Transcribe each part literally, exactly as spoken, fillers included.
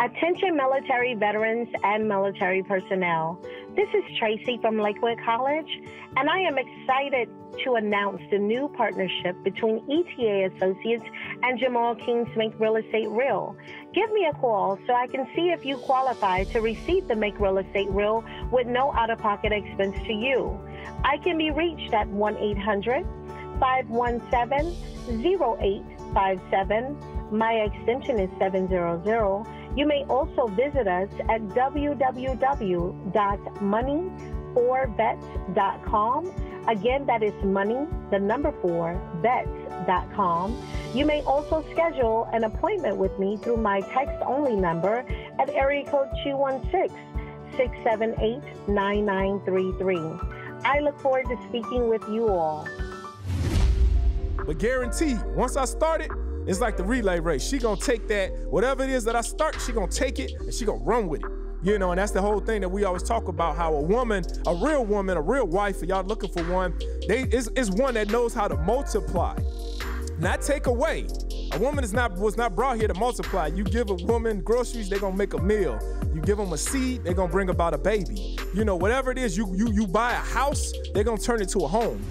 Attention military veterans and military personnel. This is Tracy from Lakewood College, and I am excited to announce the new partnership between E T A Associates and Jamal King's Make Real Estate Real. Give me a call so I can see if you qualify to receive the Make Real Estate Real with no out-of-pocket expense to you. I can be reached at one eight hundred, five one seven, zero eight five seven. My extension is seven hundred. You may also visit us at w w w dot money for vets dot com. Again, that is money, the number four, vets dot com. You may also schedule an appointment with me through my text-only number at area code two one six, six seven eight, nine nine three three. I look forward to speaking with you all. But guaranteed, once I started, it's like the relay race. She gonna take that, whatever it is that I start, she gonna take it and she gonna run with it. You know, and that's the whole thing that we always talk about, how a woman, a real woman, a real wife, for y'all looking for one, they is, is one that knows how to multiply, not take away. A woman is not was not brought here to multiply. You give a woman groceries, they're gonna make a meal. You give them a seed, they're gonna bring about a baby. You know, whatever it is, you you you buy a house, they're gonna turn it to a home.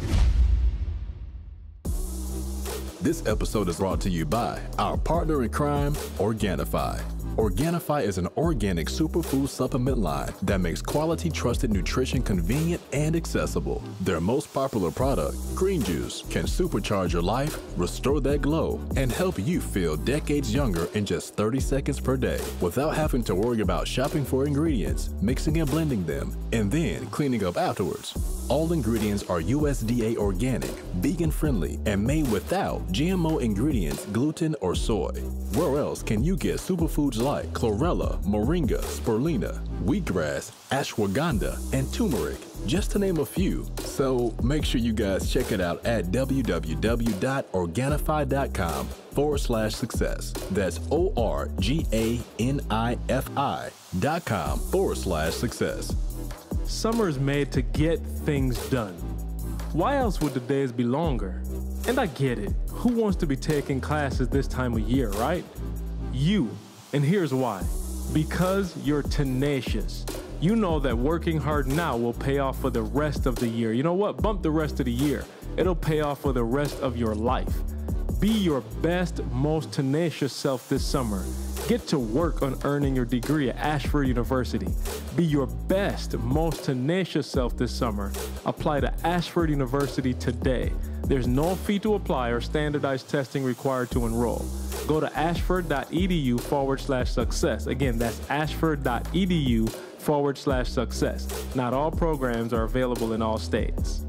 This episode is brought to you by our partner in crime, Organifi. Organifi is an organic superfood supplement line that makes quality, trusted nutrition convenient and accessible. Their most popular product, Green Juice, can supercharge your life, restore that glow, and help you feel decades younger in just thirty seconds per day without having to worry about shopping for ingredients, mixing and blending them, and then cleaning up afterwards. All ingredients are U S D A organic, vegan-friendly, and made without G M O ingredients, gluten, or soy. Where else can you get superfoods like chlorella, moringa, spirulina, wheatgrass, ashwagandha, and turmeric, just to name a few? So make sure you guys check it out at w w w dot organifi dot com forward slash success. That's O R G A N I F I dot com forward slash success. Summer is made to get things done. Why else would the days be longer? And I get it. Who wants to be taking classes this time of year, right? You. And here's why. Because you're tenacious. You know that working hard now will pay off for the rest of the year. You know what? Bump the rest of the year. It'll pay off for the rest of your life. Be your best, most tenacious self this summer. Get to work on earning your degree at Ashford University. Be your best, most tenacious self this summer. Apply to Ashford University today. There's no fee to apply or standardized testing required to enroll. Go to ashford.edu forward slash success. Again, that's ashford.edu forward slash success. Not all programs are available in all states.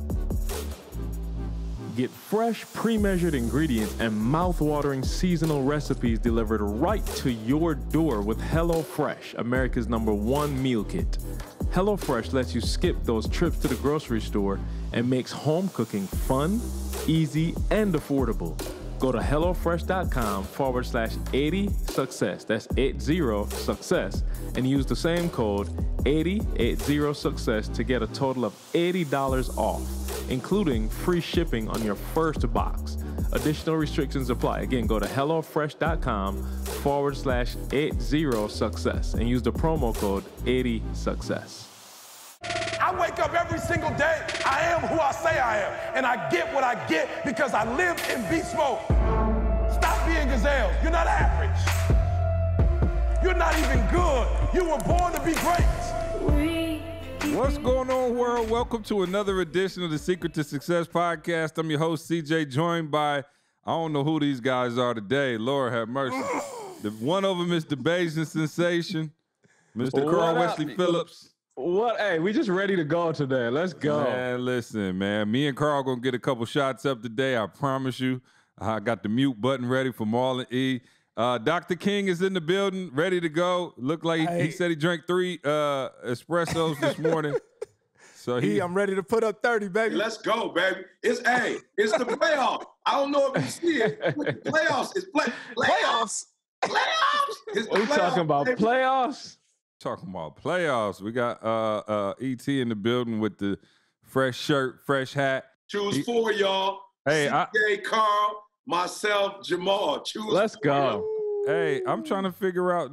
Get fresh, pre-measured ingredients and mouth-watering seasonal recipes delivered right to your door with HelloFresh, America's number one meal kit. HelloFresh lets you skip those trips to the grocery store and makes home cooking fun, easy, and affordable. Go to HelloFresh.com forward slash 80 success. That's eighty success. And use the same code eighty, eighty success to get a total of eighty dollars off, including free shipping on your first box. Additional restrictions apply. Again, go to HelloFresh.com forward slash 80 success and use the promo code eighty success. I wake up every single day. I am who I say I am. And I get what I get because I live in beast mode. Stop being gazelles. You're not average. You're not even good. You were born to be great. What's going on, world? Welcome to another edition of the Secret to Success podcast. I'm your host, C J, joined by, I don't know who these guys are today. Lord have mercy. The, one of them is the Bayesian sensation, Mister Carl Wesley Phillips. What? Hey, we just ready to go today. Let's go. Man, listen, man. Me and Carl gonna get a couple shots up today. I promise you. I got the mute button ready for Marlon E. Uh, Doctor King is in the building, ready to go. Looked like he, he said he drank three uh, espressos this morning. So he, he, I'm ready to put up thirty, baby. Let's go, baby. It's hey, it's the playoffs. I don't know if you see it. Playoffs. It's play, playoffs. Playoffs. It's What are you talking about? Baby. Playoffs? Talking about playoffs. We got uh, uh, E T in the building with the fresh shirt, fresh hat. Choose he, four, y'all. Hey, C J, I, Carl, myself, Jamal. Choose Let's four, go. y'all. Hey, I'm trying to figure out, though,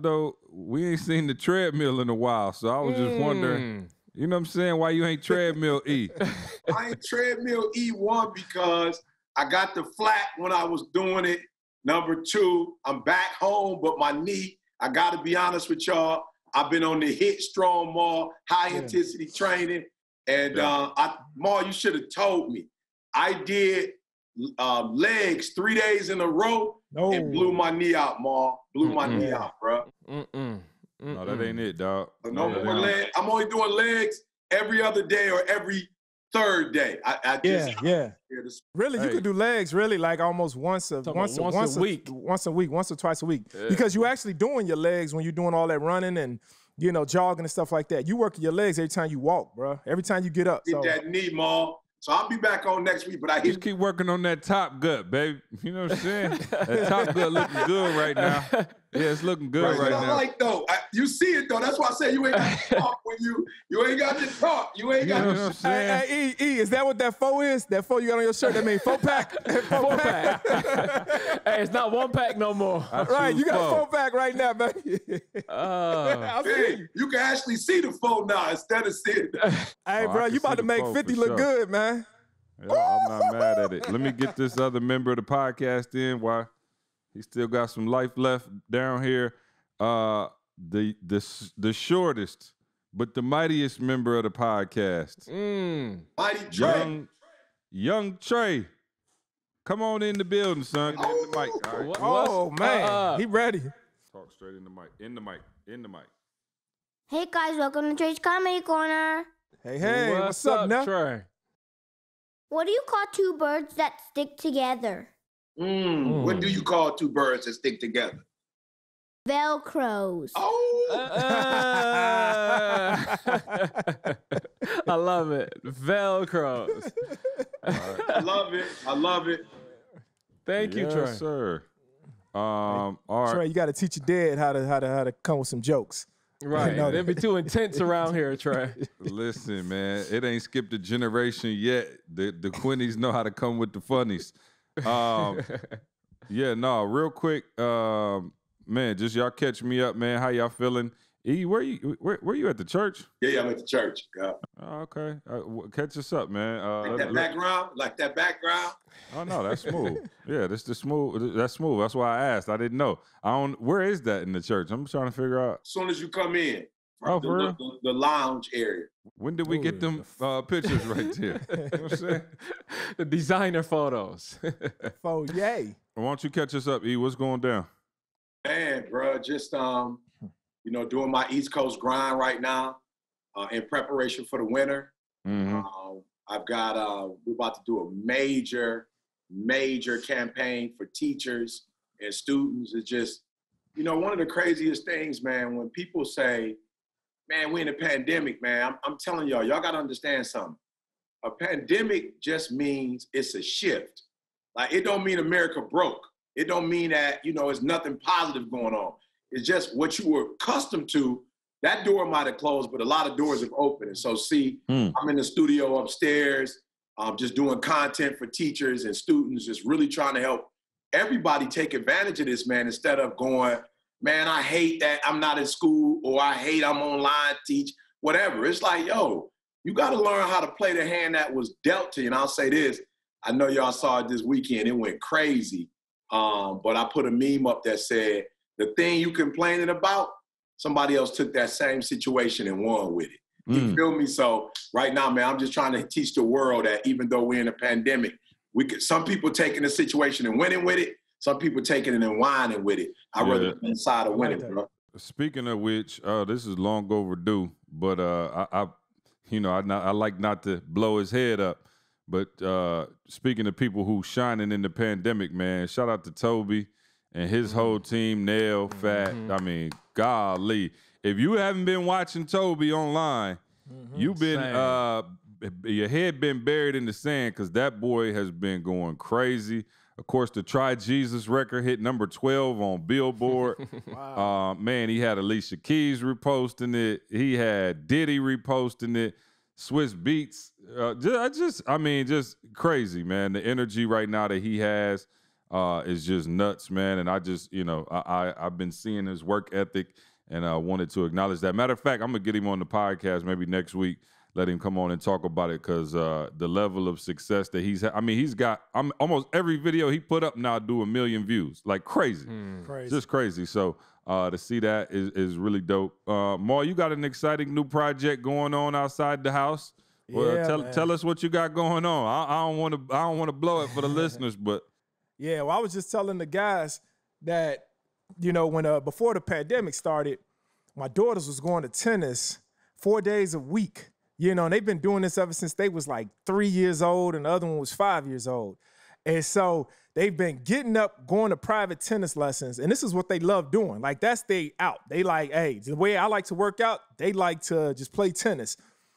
we ain't seen the treadmill in a while, so I was just mm. wondering, you know what I'm saying, why you ain't treadmill E? I ain't treadmill E, one, because I got the flat when I was doing it. Number two, I'm back home, but my knee, I got to be honest with y'all, I've been on the HIIT Strong Mall, high yeah. intensity training. And yeah. uh, I, Ma, you should have told me. I did uh, legs three days in a row no. and blew my knee out, Ma. Blew Mm-mm. my knee out, bro. Mm-mm. Mm-mm. No, that ain't it, dog. No, no more legs. I'm only doing legs every other day or every third day. I, I just, yeah, yeah. Really, hey. you could do legs really like almost once a once a, once, once a week, a, once a week, once or twice a week, yeah. because you actually doing your legs when you're doing all that running and you know jogging and stuff like that. You work your legs every time you walk, bro. Every time you get up. Get so. that knee, Ma. So I'll be back on next week, but I just keep working on that top gut, baby. You know what I'm saying? That top gut looking good right now. Yeah, it's looking good right, right now. I like though. I, you see it though. That's why I say you ain't got to talk when you you ain't got to talk. You ain't got you know to. What I'm saying? Hey, hey, E, E, is that what that four is? That four you got on your shirt? That means four pack. Four pack. Hey, it's not one pack no more. I right, you got four. a four pack right now, baby. Uh, hey, you. you can actually see the four now instead of seeing it. Hey, oh, bro, you about to make fifty look sure. good, man. Yeah, I'm not mad at it. Let me get this other member of the podcast in while he still got some life left down here. Uh, the the the shortest but the mightiest member of the podcast, mm. Mighty Trey, young, young Trey. Come on in the building, son. Get in the mic. All right. Oh man, uh, he ready. Talk straight in the mic. In the mic. In the mic. Hey guys, welcome to Trey's Comedy Corner. Hey hey, what's, what's up, up now? Trey? What do you call two birds that stick together? Mm, mm. What do you call two birds that stick together? Velcros. Oh! Uh, I love it. Velcros. Right. I love it. I love it. Thank you, yes, Trey. sir. Um, all right. Trey, you got to teach your dad how to how to how to come with some jokes. Right. It'd be too intense around here, Trey. Listen, man, it ain't skipped a generation yet. The the Quinnies know how to come with the funnies. Um, yeah, no, real quick, um, man, just y'all catch me up, man. How y'all feeling? E, where you where, where you at the church? Yeah, yeah, I'm at the church. Yeah. Oh, okay. Uh, catch us up, man. Uh, like that background? Like that background? Oh no, that's smooth. Yeah, that's the smooth. That's smooth. That's why I asked. I didn't know. I don't. Where is that in the church? I'm trying to figure out. As soon as you come in, oh, the, for real? The, the lounge area. When did we Ooh, get them uh, pictures right there? You know what I'm saying? The designer photos. Oh yay! Why don't you catch us up, E? What's going down? Man, bro, just um. You know, doing my East Coast grind right now uh, in preparation for the winter. Mm-hmm. Uh, I've got, uh, we're about to do a major, major campaign for teachers and students. It's just, you know, one of the craziest things, man, when people say, man, we're in a pandemic, man, I'm, I'm telling y'all, y'all got to understand something. A pandemic just means it's a shift. Like, it don't mean America broke. It don't mean that, you know, it's nothing positive going on. It's just what you were accustomed to. That door might have closed, but a lot of doors have opened. And so, see, mm. I'm in the studio upstairs, um, just doing content for teachers and students, just really trying to help everybody take advantage of this, man, instead of going, man, I hate that I'm not in school, or I hate I'm online teach, whatever. It's like, yo, you got to learn how to play the hand that was dealt to you. And I'll say this, I know y'all saw it this weekend. It went crazy. Um, but I put a meme up that said, the thing you complaining about, somebody else took that same situation and won with it. Mm. You feel me? So right now, man, I'm just trying to teach the world that even though we're in a pandemic, we could, some people taking the situation and winning with it. Some people taking it and whining with it. I'd yeah. rather be inside of winning, bro. Speaking of which, uh, this is long overdue, but uh, I, I, you know, I, not, I like not to blow his head up. But uh, speaking of people who shining in the pandemic, man, shout out to Toby and his whole team, Nail, Fat. Mm-hmm. I mean, golly. If you haven't been watching Toby online, mm-hmm. you've been, uh, your head been buried in the sand because that boy has been going crazy. Of course, the Try Jesus record hit number twelve on Billboard. Wow. Uh, man, he had Alicia Keys reposting it. He had Diddy reposting it. Swiss Beats. Uh, just, I just, I mean, just crazy, man. The energy right now that he has. Uh, is just nuts, man. And I just, you know, I, I, I've been seeing his work ethic and I uh, wanted to acknowledge that. Matter of fact, I'm going to get him on the podcast maybe next week, let him come on and talk about it, because uh, the level of success that he's had. I mean, he's got I'm, almost every video he put up now do a million views, like crazy. Mm. Crazy. Just crazy. So uh, to see that is, is really dope. Uh, Maul, you got an exciting new project going on outside the house. Well, yeah, tell, man. tell us what you got going on. I, I don't want to I don't want to blow it for the listeners, but yeah, well, I was just telling the guys that, you know, when uh, before the pandemic started, my daughters was going to tennis four days a week. You know, and they've been doing this ever since they was like three years old, and the other one was five years old. And so they've been getting up, going to private tennis lessons, and this is what they love doing. Like, that's they out. They like, hey, the way I like to work out, they like to just play tennis.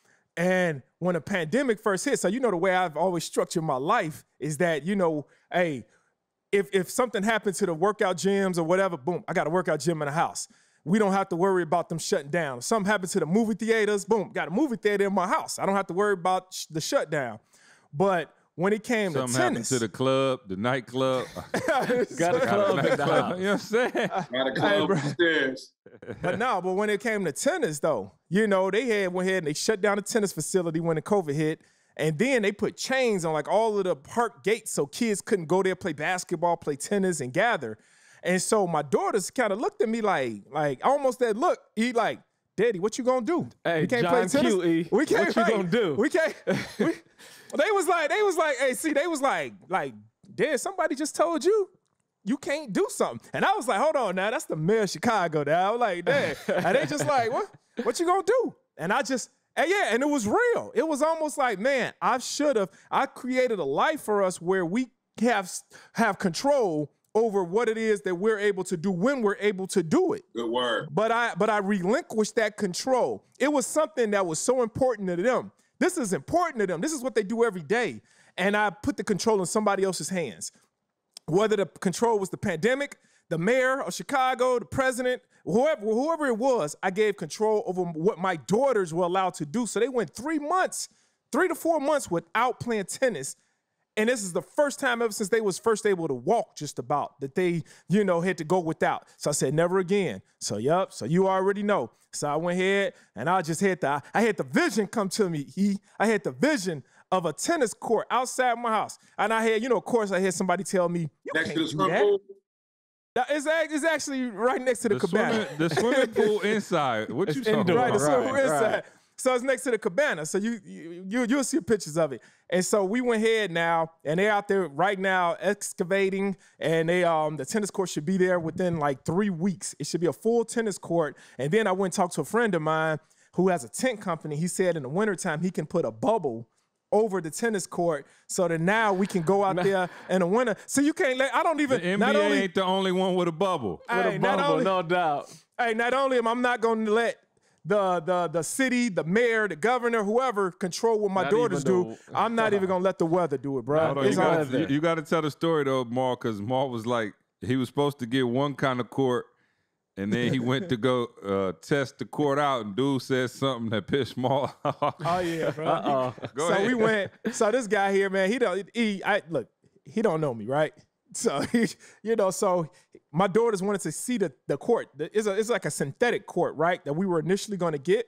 And when the pandemic first hit, so you know the way I've always structured my life is that, you know, hey, if if something happened to the workout gyms or whatever, boom, I got a workout gym in the house. We don't have to worry about them shutting down. If something happened to the movie theaters, boom, got a movie theater in my house. I don't have to worry about sh- the shutdown. But when it came something to tennis, happened to the club, the nightclub. Got a club in the house. You know what I'm saying? Got a club upstairs. But no, but when it came to tennis, though, you know, they had went ahead and they shut down the tennis facility when the COVID hit. And then they put chains on like all of the park gates so kids couldn't go there, play basketball, play tennis, and gather. And so my daughters kind of looked at me like, like almost that look. He like, Daddy, what you gonna do? Hey, we can't John play tennis. Q, E. We can't. What you right. gonna do? We can't. We, they was like, they was like, hey, see, they was like, like, Dad, somebody just told you you can't do something. And I was like, hold on now, that's the mayor of Chicago now. I was like, Dad. And they just like, what? What you gonna do? And I just, and yeah, and it was real. It was almost like, man, I should have, I created a life for us where we have, have control over what it is that we're able to do when we're able to do it. Good word. But I but I relinquished that control. It was something that was so important to them. This is important to them. This is what they do every day. And I put the control in somebody else's hands. Whether the control was the pandemic, the mayor of Chicago, the president, whoever, whoever it was, I gave control over what my daughters were allowed to do. So they went three months, three to four months without playing tennis. And this is the first time ever since they was first able to walk just about that they, you know, had to go without. So I said, never again. So, yup, so you already know. So I went ahead and I just had the, I had the vision come to me. He, I had the vision of a tennis court outside my house. And I had, you know, of course, I had somebody tell me, you Next can't to the do swimming that. pool? That- It's, act- it's actually right next to the, The cabana. swimming, the swimming pool inside. What you It's talking indoor. Right, the about? swimming pool Right, inside. right. So it's next to the cabana. So you, you, you, you'll see pictures of it. And so we went ahead now, and they're out there right now excavating, and they um the tennis court should be there within like three weeks. It should be a full tennis court. And then I went and talked to a friend of mine who has a tent company. He said in the wintertime he can put a bubble over the tennis court so that now we can go out there in the winter. So you can't let, I don't even, The N B A not only, ain't the only one with a bubble. With hey, a not bubble, only- no doubt. Hey, not only am I not going to let the the the city, the mayor, the governor, whoever control what my Not daughters even do, the- I'm not even going to let the weather do it, bro. Hold on, It's you, all- gotta, you, you gotta tell the story though, Maul, because Maul was like, he was supposed to get one kind of court, and then he went to go uh, test the court out, and dude said something that pissed Maul off. Oh yeah, bro. Uh-oh. Go so ahead. we went. So this guy here, man, he don't. He, I look. He don't know me, right? So he, you know, so my daughters wanted to see the the court. It's a, it's like a synthetic court, right? That we were initially going to get,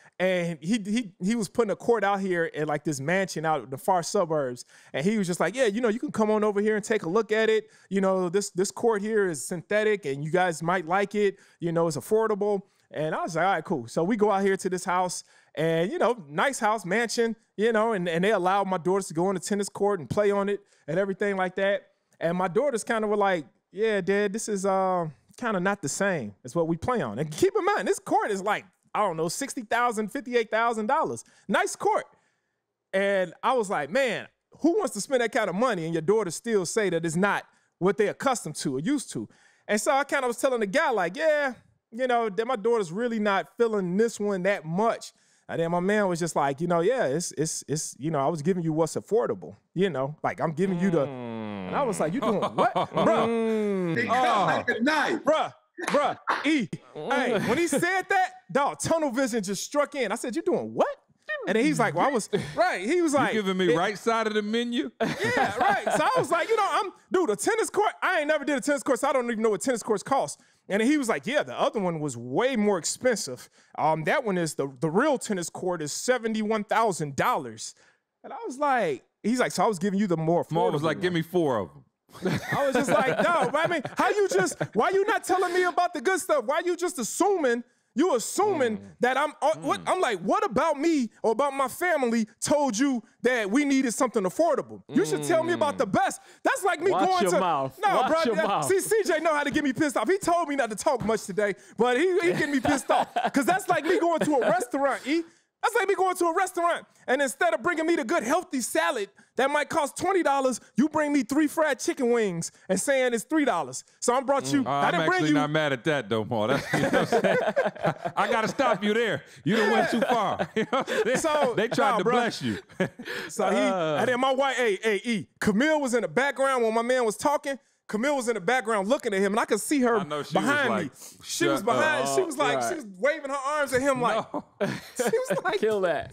and he he he was putting a court out here at like this mansion out in the far suburbs, and he was just like, yeah, you know, you can come on over here and take a look at it. You know, this this court here is synthetic, and you guys might like it. You know, it's affordable. And I was like, all right, cool. So we go out here to this house, and, you know, nice house, mansion, you know, and, and they allowed my daughters to go on the tennis court and play on it and everything like that. And my daughters kind of were like, yeah, Dad, this is uh, kind of not the same as what we play on. And keep in mind, this court is like, I don't know, sixty thousand dollars, fifty-eight thousand dollars. Nice court. And I was like, man, who wants to spend that kind of money and your daughters still say that it's not what they're accustomed to or used to? And so I kind of was telling the guy, like, yeah, you know, that my daughter's really not feeling this one that much. And then my man was just like, you know, yeah, it's, it's, it's, you know, I was giving you what's affordable, you know, like I'm giving you the, and I was like, you doing what? Bruh, He cut like a knife. bruh, bruh, E. Hey, when he said that, dog, tunnel vision just struck in. I said, you doing what? And then he's like, well, I was, right. He was like. You giving me it- right side of the menu? Yeah, right. So I was like, you know, I'm, dude, a tennis court, I ain't never did a tennis court, so I don't even know what tennis courts cost. And he was like, yeah, the other one was way more expensive. Um, that one is, the, the real tennis court is seventy-one thousand dollars. And I was like, he's like, so I was giving you the more affordable Mo was like, one. give me four of them. I was just like, no, but I mean, how you just, why you not telling me about the good stuff? Why you just assuming, you assuming mm. that I'm, uh, mm. what, I'm like, what about me or about my family told you that we needed something affordable? You mm. should tell me about the best. That's like me Watch going your to, mouth. no, Watch bro. your That, mouth. See, C J know how to get me pissed off. He told me not to talk much today, but he, he getting me pissed off. Cause that's like me going to a restaurant, E. That's like me going to a restaurant, and instead of bringing me the good healthy salad that might cost twenty dollars, you bring me three fried chicken wings and saying it's three dollars. So I brought you, Mm. I didn't I'm bring actually you. not mad at that though, Paul. That's, you know what I'm saying? I got to stop you there. You done went too far. You know what I'm saying? So, they tried nah, to bro. bless you. So he, Uh. and then my wife, hey, hey, E, Camille was in the background when my man was talking. Camille was in the background looking at him, and I could see her I know she behind was me. like, She was "Shut behind. up." She was like, Right. she was waving her arms at him like, No. she was like, Kill that.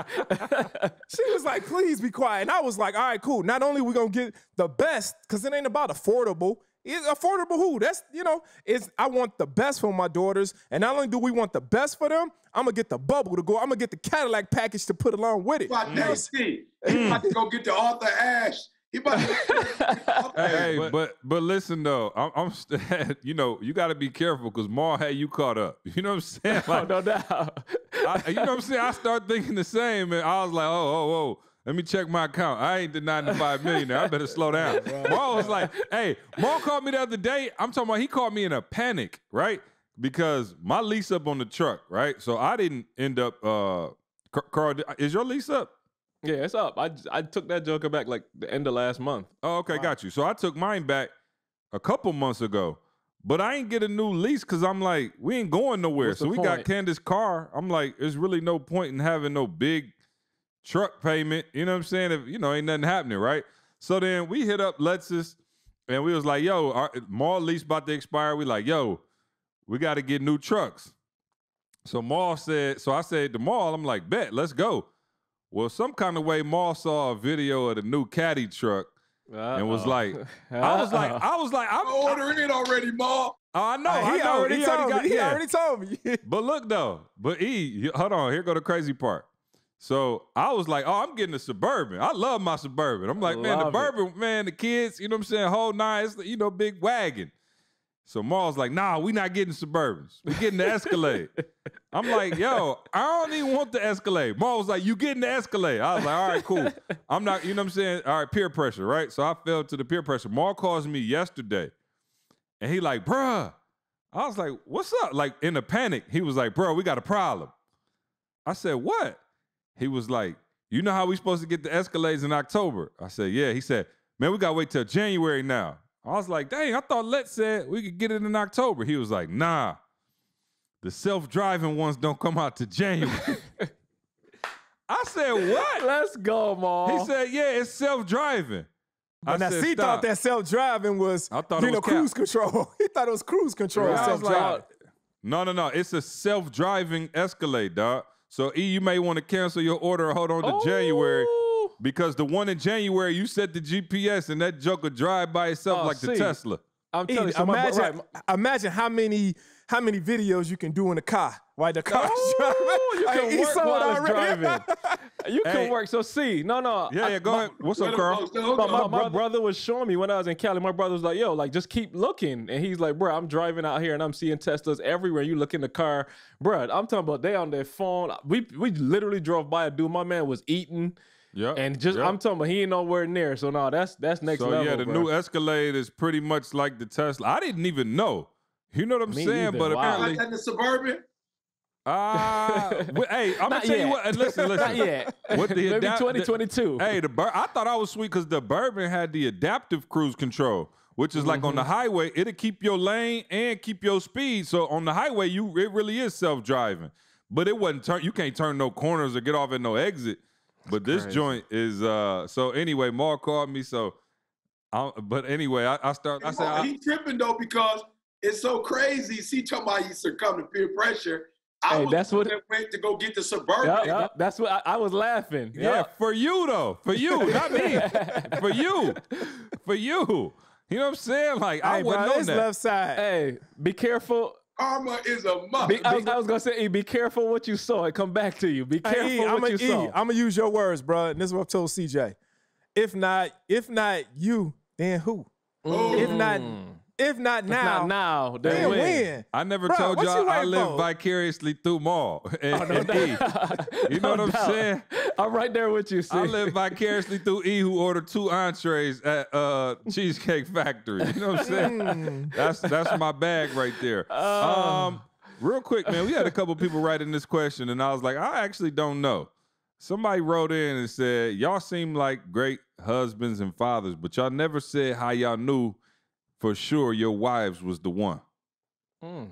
she was like, please be quiet. And I was like, all right, cool. Not only we gonna get the best, because it ain't about affordable. It's affordable who? That's, you know, it's, I want the best for my daughters. And not only do we want the best for them, I'm gonna get the bubble to go. I'm gonna get the Cadillac package to put along with it. About that, see, he about to go get the Arthur Ashe. He about to go get the Arthur Ashe. Hey, but, but but listen though, I'm, I'm st- you know, you got to be careful because Maul had you caught up. You know what I'm saying? Like, no doubt. I, you know what I'm saying? I start thinking the same, and I was like, oh, oh, oh. Let me check my account. I ain't the ninety-five millionaire. I better slow down. Maul was like, hey, Maul called me the other day. I'm talking about he called me in a panic, right? Because my lease up on the truck, right? So I didn't end up, uh, Carl, is your lease up? Yeah, it's up. I, I took that joker back like the end of last month. Oh, okay, got you. So I took mine back a couple months ago, but I ain't get a new lease because I'm like, we ain't going nowhere. What's so the we point? got Candace's car. I'm like, there's really no point in having no big truck payment. You know what I'm saying? If, you know, ain't nothing happening, right? So then we hit up Lexus and we was like, yo, our mall lease about to expire. We like, yo, we got to get new trucks. So Maul said, so I said to Maul, I'm like, bet, let's go. Well, some kind of way, Maul saw a video of the new Caddy truck Uh-oh. and was like, I was like, I was like, I'm ordering it already, Ma. Oh, I know, Uh, I he know. already he told already got, me. He yeah. already told me. But look though, but E, you- hold on, here go the crazy part. So I was like, oh, I'm getting a Suburban. I love my Suburban. I'm like, man, the Love it. Suburban, man, the kids, you know what I'm saying, whole nine, it's, you know, big wagon. So Maul's like, nah, we not getting Suburbans. We getting the Escalade. I'm like, yo, I don't even want the Escalade. Maul was like, you getting the Escalade. I was like, all right, cool. I'm not, you know what I'm saying? All right, peer pressure, right? So I fell to the peer pressure. Maul calls me yesterday, and he like, bruh. I was like, what's up? Like, in a panic, he was like, bro, we got a problem. I said, what? He was like, you know how we supposed to get the Escalades in October? I said, yeah. He said, man, we got to wait till January now. I was like, dang, I thought Let said we could get it in October. He was like, nah, the self-driving ones don't come out to January. I said, what? Let's go, Maul. He said, yeah, it's self-driving. I But now, said, C stop. thought that self-driving was, I thought you it know, was cap. cruise control. He thought it was cruise control, Right. I was like, self-driving. no, no, no. It's a self-driving Escalade, dog. So, E, you may want to cancel your order or hold on to Oh. January because the one in January, you set the G P S and that joker drive by itself Oh, like the see. Tesla. I'm E, telling you, so my, imagine, right, imagine how many how many videos you can do in the car while the car's driving. Oh, you Like, can he work saw it while it's already. driving. You can Hey. work. So see, no, no. Yeah, I- yeah, go my- ahead. What's up, Let him Carl? go. Hold My, on, my, my brother. brother was showing me when I was in Cali. My brother was like, yo, like, just keep looking. And he's like, bro, I'm driving out here and I'm seeing Teslas everywhere. You look in the car. Bro, I'm talking about they on their phone. We we literally drove by a dude. My man was eating. Yeah. And just, I'm talking about he ain't nowhere near. So, no, that's that's next So, level, yeah, the bro. new Escalade is pretty much like the Tesla. I didn't even know. You know what I'm Me saying? either. But Wow. apparently, Like that in the Suburban? ah, well, hey, I'm gonna Not tell you yet. what. and Listen, listen. Not yet. What the Maybe adapt- twenty twenty-two. Hey, the Bur- I thought I was sweet because the Bourbon had the adaptive cruise control, which is like on the highway, it'll keep your lane and keep your speed. So on the highway, you it really is self-driving. But it wasn't turn. You can't turn no corners or get off at no exit. But this crazy. joint is uh. So anyway, Mark called me. So, I, but anyway, I, I start. I said, I, he tripping though because it's so crazy. See, talking about he succumbed to peer pressure. I Hey, was that's the what- one that went to go get the Suburban. Yep, yep. That's what I, I was laughing. yeah, Yep. for you though, for you, not me, for you, for you. You know what I'm saying? Like, hey, I wasn't bro, on it's that. left side. Hey, be careful. Karma is a must. Be, I, was, I was gonna say, E, be careful what you saw. It come back to you. Be careful Hey, E, what I'm you e, saw. I'm gonna use your words, bro. And this is what I told C J. If not, if not you, then who? Mm. If not, if not If now, not now, then then when? when? I never Bro, told what y'all you I waiting live for? vicariously through Maul and, Oh, no and E. doubt. You know No what I'm doubt. saying? I'm right there with you, see. I live vicariously through E, who ordered two entrees at uh, Cheesecake Factory. You know what I'm saying? that's that's my bag right there. Um, real quick, man, we had a couple people writing this question, and I was like, I actually don't know. Somebody wrote in and said, y'all seem like great husbands and fathers, but y'all never said how y'all knew for sure your wives was the one. Mm.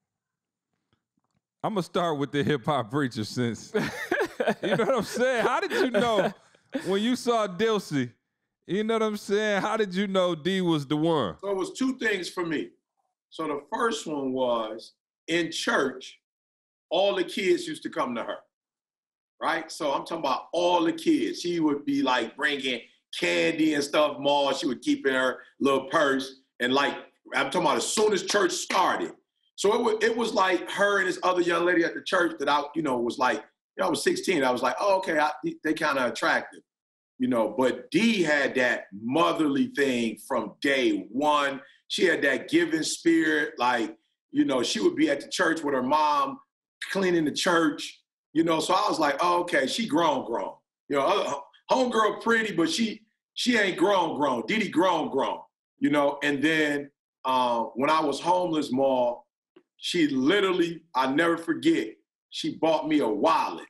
I'm going to start with the hip-hop preacher since, you know what I'm saying? How did you know when you saw Dilcy, you know what I'm saying? How did you know D was the one? So it was two things for me. So the first one was in church, all the kids used to come to her, right? So I'm talking about all the kids. She would be like bringing candy and stuff more. She would keep in her little purse. And like, I'm talking about as soon as church started. So it was, it was like her and this other young lady at the church that I, you know, was like, you know, I was sixteen. I was like, oh, okay, I, they kind of attractive, you know. But D had that motherly thing from day one. She had that giving spirit. Like, you know, she would be at the church with her mom, cleaning the church, you know. So I was like, oh, okay, she grown, grown. You know, other, homegirl pretty, but she she ain't grown, grown. Didi grown, grown, you know. And then uh, when I was homeless, Ma, she literally, I never forget, she bought me a wallet.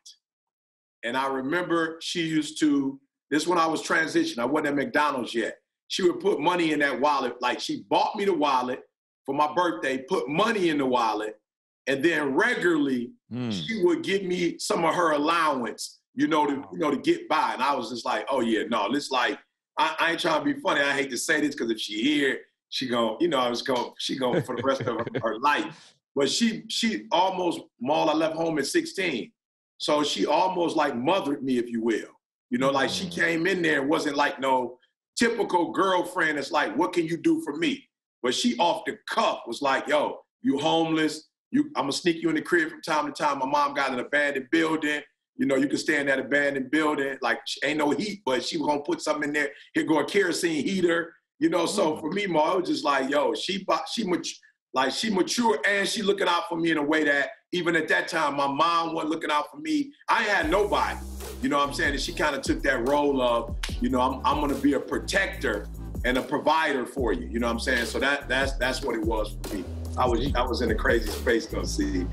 And I remember she used to, this when I was transitioning, I wasn't at McDonald's yet. She would put money in that wallet. Like she bought me the wallet for my birthday, put money in the wallet, and then regularly mm. she would give me some of her allowance, you know, to, you know, to get by. And I was just like, oh yeah, no, this like, I, I ain't trying to be funny. I hate to say this because if she here, she gon', you know, I was going, she going for the rest of her, her life. But she, she almost, Maul, I left home at sixteen. So she almost like mothered me, if you will. You know, like she came in there and wasn't like no typical girlfriend that's like, what can you do for me? But she off the cuff was like, yo, you homeless. You, I'm gonna sneak you in the crib from time to time. My mom got an abandoned building. You know, you can stay in that abandoned building. Like, ain't no heat, but she was gonna put something in there. Here go a kerosene heater. You know, so for me, Ma, it was just like, yo, she, she, like she mature and she looking out for me in a way that even at that time, my mom wasn't looking out for me. I had nobody, you know what I'm saying? And she kind of took that role of, you know, I'm, I'm gonna be a protector and a provider for you, you know what I'm saying? So that that's that's what it was for me. I was I was in a crazy space though, see.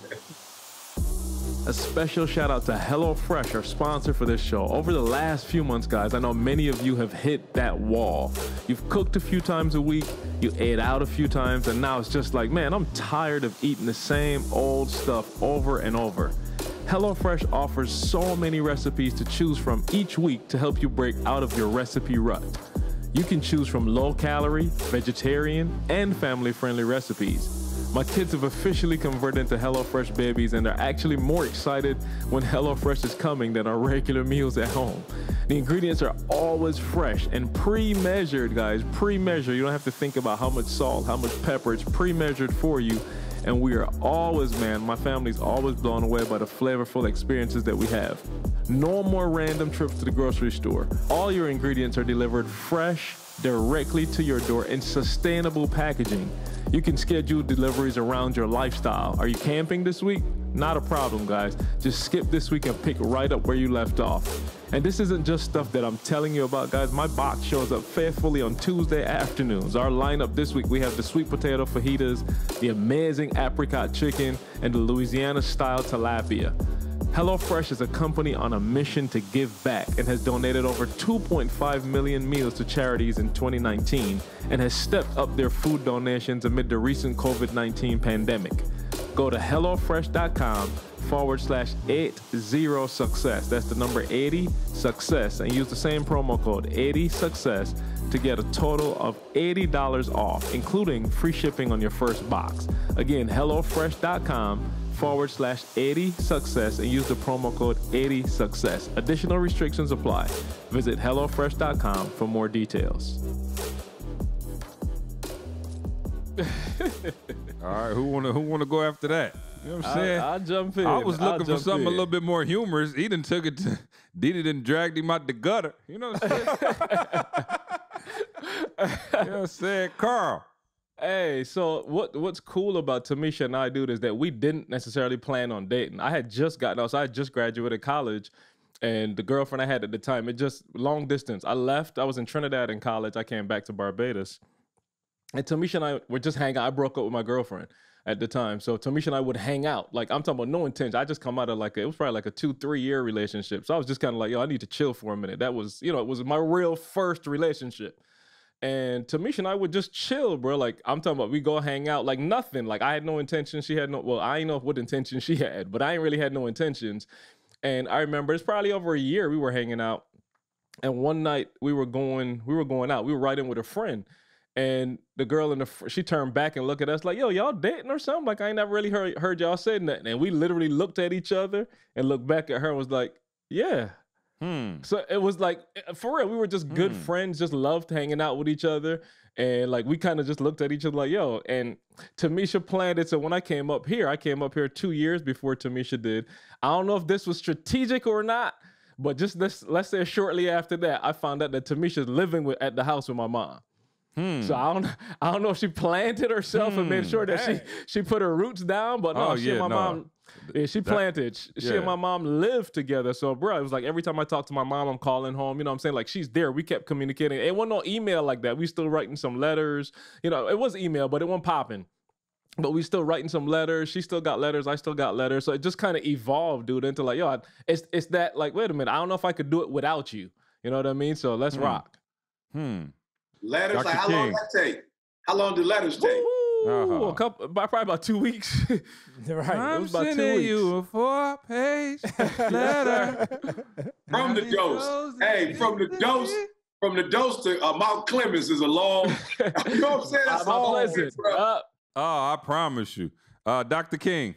A special shout out to HelloFresh, our sponsor for this show. Over the last few months, guys, I know many of you have hit that wall. You've cooked a few times a week, you ate out a few times, and now it's just like, man, I'm tired of eating the same old stuff over and over. HelloFresh offers so many recipes to choose from each week to help you break out of your recipe rut. You can choose from low-calorie, vegetarian, and family-friendly recipes. My kids have officially converted into HelloFresh babies, and they're actually more excited when HelloFresh is coming than our regular meals at home. The ingredients are always fresh and pre-measured, guys, pre-measured. You don't have to think about how much salt, how much pepper. It's pre-measured for you. And we are always, man, my family's always blown away by the flavorful experiences that we have. No more random trips to the grocery store. All your ingredients are delivered fresh, directly to your door in sustainable packaging. You can schedule deliveries around your lifestyle. Are you camping this week? Not a problem, guys. Just skip this week and pick right up where you left off. And this isn't just stuff that I'm telling you about, guys. My box shows up faithfully on Tuesday afternoons. Our lineup this week, we have the sweet potato fajitas, the amazing apricot chicken, and the Louisiana-style tilapia. HelloFresh is a company on a mission to give back and has donated over two point five million meals to charities in twenty nineteen and has stepped up their food donations amid the recent COVID nineteen pandemic. Go to HelloFresh.com forward slash eight zero success. That's the number eighty success, and use the same promo code eighty success to get a total of eighty dollars off, including free shipping on your first box. Again, HelloFresh.com forward slash eighty success and use the promo code eighty success. Additional restrictions apply. Visit HelloFresh dot com for more details. All right, who wanna who wanna go after that? You know what I'm saying? I'll jump in. I was I'll looking for jump something in. a little bit more humorous. He done took it to Didi done dragged him out the gutter. You know what I'm saying? You know what I'm saying? Carl. Hey, so what what's cool about Tamisha and I, dude, is that we didn't necessarily plan on dating. I had just gotten out, so I had just graduated college, and the girlfriend I had at the time, it just long distance. I left. I was in Trinidad in college. I came back to Barbados, and Tamisha and I were just hanging out. I broke up with my girlfriend at the time, so Tamisha and I would hang out. Like, I'm talking about no intention. I just come out of like a, it was probably like a two three year relationship. So I was just kind of like, yo, I need to chill for a minute. That was, you know, it was my real first relationship. And Tamisha and I would just chill, bro. Like, I'm talking about, we go hang out, like nothing. Like, I had no intention. She had no, well, I didn't know what intention she had, but I ain't really had no intentions. And I remember it's probably over a year we were hanging out. And one night we were going, we were going out. We were riding with a friend. And the girl in the, fr- she turned back and looked at us like, yo, y'all dating or something? Like, I ain't never really heard, heard y'all say nothing. And we literally looked at each other and looked back at her and was like, yeah. Hmm. So it was like, for real, we were just good Hmm. friends, just loved hanging out with each other. And like, we kind of just looked at each other like, yo, and Tamisha planned it. So when I came up here, I came up here two years before Tamisha did. I don't know if this was strategic or not, but just let's, let's say shortly after that, I found out that Tamisha's living with, at the house with my mom. Hmm. So I don't, I don't know if she planned it herself Hmm. and made sure that Dang. she, she put her roots down, but no, Oh, she yeah, and my no. mom, yeah, she That- planted. She yeah. and my mom lived together. So, bro, it was like every time I talk to my mom, I'm calling home. You know what I'm saying? Like, she's there. We kept communicating. It wasn't no email like that. We still writing some letters. You know, it was email, but it wasn't popping. But we still writing some letters. She still got letters. I still got letters. So it just kind of evolved, dude, into like, yo, I, it's it's that like, wait a minute, I don't know if I could do it without you. You know what I mean? So let's Hmm. rock. Hmm. Letters, Doctor like how long King. that take? How long do letters take? Ooh, Uh-huh. a couple, about- probably about two weeks. Right. It I'm was about two sending weeks. you a four-page letter. From the dose. Hey, from the dose, from the dose to uh, Mount Clemens is a long. You know what I'm saying? That's a Mount long Pleasant. bro. Uh, Oh, I promise you. Uh, Doctor King.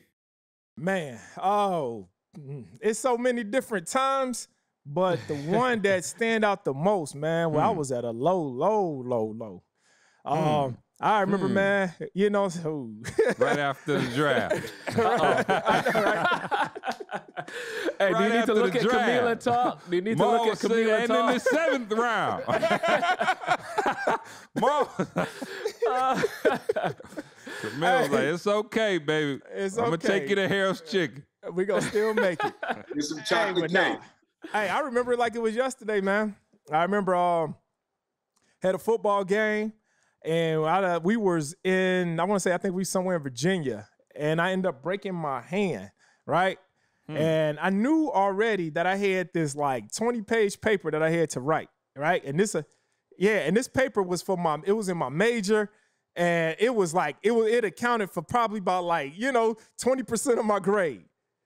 Man, oh, mm, it's so many different times, but the one that stand out the most, man, well, I Hmm. was at a low, low, low, low. Um, I remember, Hmm. man, you know, so Right after the draft. Hey, do Right you need after to look the at Camille and draft. talk? Do you need to Mo look at said, Camille and and in talk? the seventh round. Mo. Camille was like, it's okay, baby. It's I'm gonna okay. take you to Harold's Chicken. we gonna still make it. Get some Hey, chocolate but cake. nah. Hey, I remember it like it was yesterday, man. I remember um had a football game, and I, uh, we was in, I want to say, I think we somewhere in Virginia, and I ended up breaking my hand, right? And I knew already that I had this like twenty page paper that I had to write, right? And this, uh, yeah, and this paper was for my, it was in my major, and it was like, it was, it accounted for probably about like, you know, twenty percent of my grade.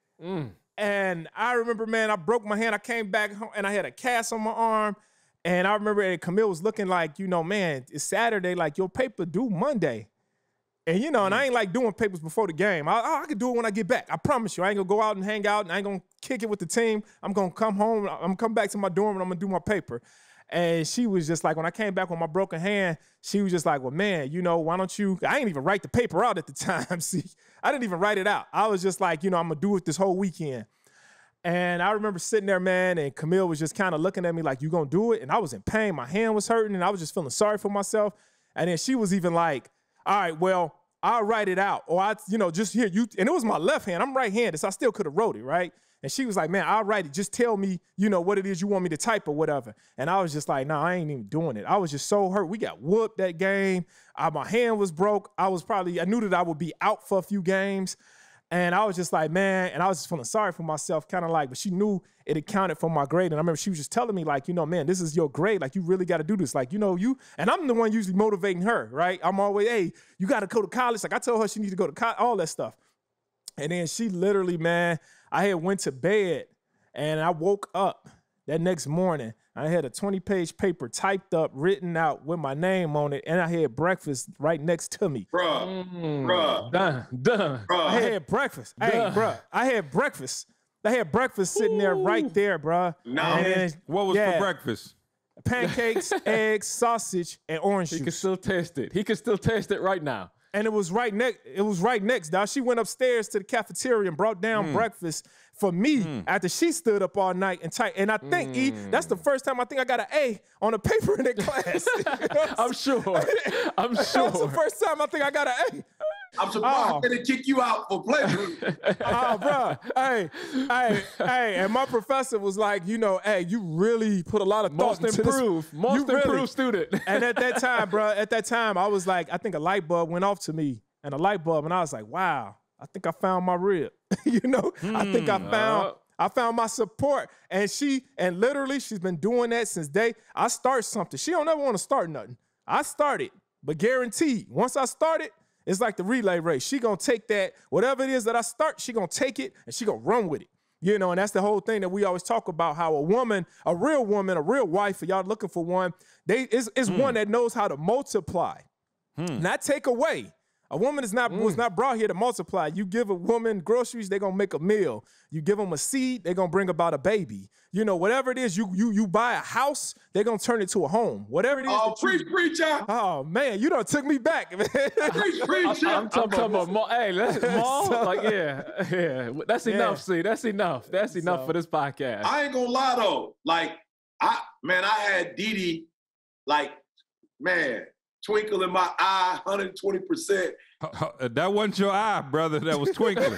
And I remember, man, I broke my hand. I came back home and I had a cast on my arm. And I remember and Camille was looking like, you know, man, it's Saturday, like your paper due Monday. And, you know, and I ain't like doing papers before the game. I, I, I can do it when I get back. I promise you. I ain't gonna go out and hang out and I ain't gonna kick it with the team. I'm gonna come home. I'm gonna come back to my dorm and I'm gonna do my paper. And she was just like, when I came back with my broken hand, she was just like, well, man, you know, why don't you, I ain't even write the paper out at the time. See, I didn't even write it out. I was just like, you know, I'm gonna do it this whole weekend. And I remember sitting there, man, and Camille was just kind of looking at me like, you gonna do it? And I was in pain. My hand was hurting, and I was just feeling sorry for myself. And then she was even like, all right, well, I'll write it out. Or I, you know, just here, you, and it was my left hand. I'm right-handed, so I still could have wrote it, right? And she was like, man, I'll write it. Just tell me, you know, what it is you want me to type or whatever. And I was just like, no, I ain't even doing it. I was just so hurt. We got whooped that game. I, my hand was broke. I was probably, I knew that I would be out for a few games. And I was just like, man, and I was just feeling sorry for myself, kind of like, but she knew it accounted for my grade. And I remember she was just telling me, like, you know, man, this is your grade. Like, you really got to do this. Like, you know, you, and I'm the one usually motivating her, right? I'm always, hey, you got to go to college. Like, I told her she needs to go to college, all that stuff. And then she literally, man, I had went to bed and I woke up that next morning. I had a twenty page paper typed up, written out with my name on it. And I had breakfast right next to me. Bruh, Mm, bruh, done, done. I bruh. had breakfast. Hey, Duh. bruh, I had breakfast. I had breakfast sitting there right there, bruh. Nah, And man. then, What was yeah, for breakfast? Pancakes, eggs, sausage, and orange He can juice. still taste it. He can still taste it right now. And it was right next. It was right next, dog. She went upstairs to the cafeteria and brought down mm. breakfast for me mm. after she stood up all night and tight. And I think mm. E, that's the first time I think I got an A on a paper in that class. I'm sure. I'm sure. That's the first time I think I got an A. I'm surprised oh. they didn't kick you out for plagiarism. Oh, bro. Hey, hey, hey. And my professor was like, you know, hey, you really put a lot of thought Most into improved. this. Most you improved really. student. And at that time, bro, at that time, I was like, I think a light bulb went off to me. And a light bulb. And I was like, wow, I think I found my rib. you know, hmm. I think I found... Uh. I found my support, and she, and literally, she's been doing that since day. I start something. She don't ever want to start nothing. I started, but guaranteed, once I started, it's like the relay race. She gonna take that, whatever it is that I start, she gonna take it, and she gonna run with it. You know, and that's the whole thing that we always talk about, how a woman, a real woman, a real wife, for y'all looking for one, they is, is mm. one that knows how to multiply, mm. not take away. A woman is not mm. was not brought here to multiply. You give a woman groceries, they're gonna make a meal. You give them a seed, they're gonna bring about a baby. You know, whatever it is, you you you buy a house, they're gonna turn it to a home. Whatever it is. Oh, preach, you, preacher. Oh man, you done took me back, man. Preach, preacher. I'm, I'm talking about more. Hey, let's more. So, like, yeah, yeah. That's enough. Yeah. See, that's enough. That's enough so, for this podcast. I ain't gonna lie though. Like, I man, I had Dee Dee, like, man. Twinkle in my eye, one hundred twenty percent. That wasn't your eye, brother. That was twinkling.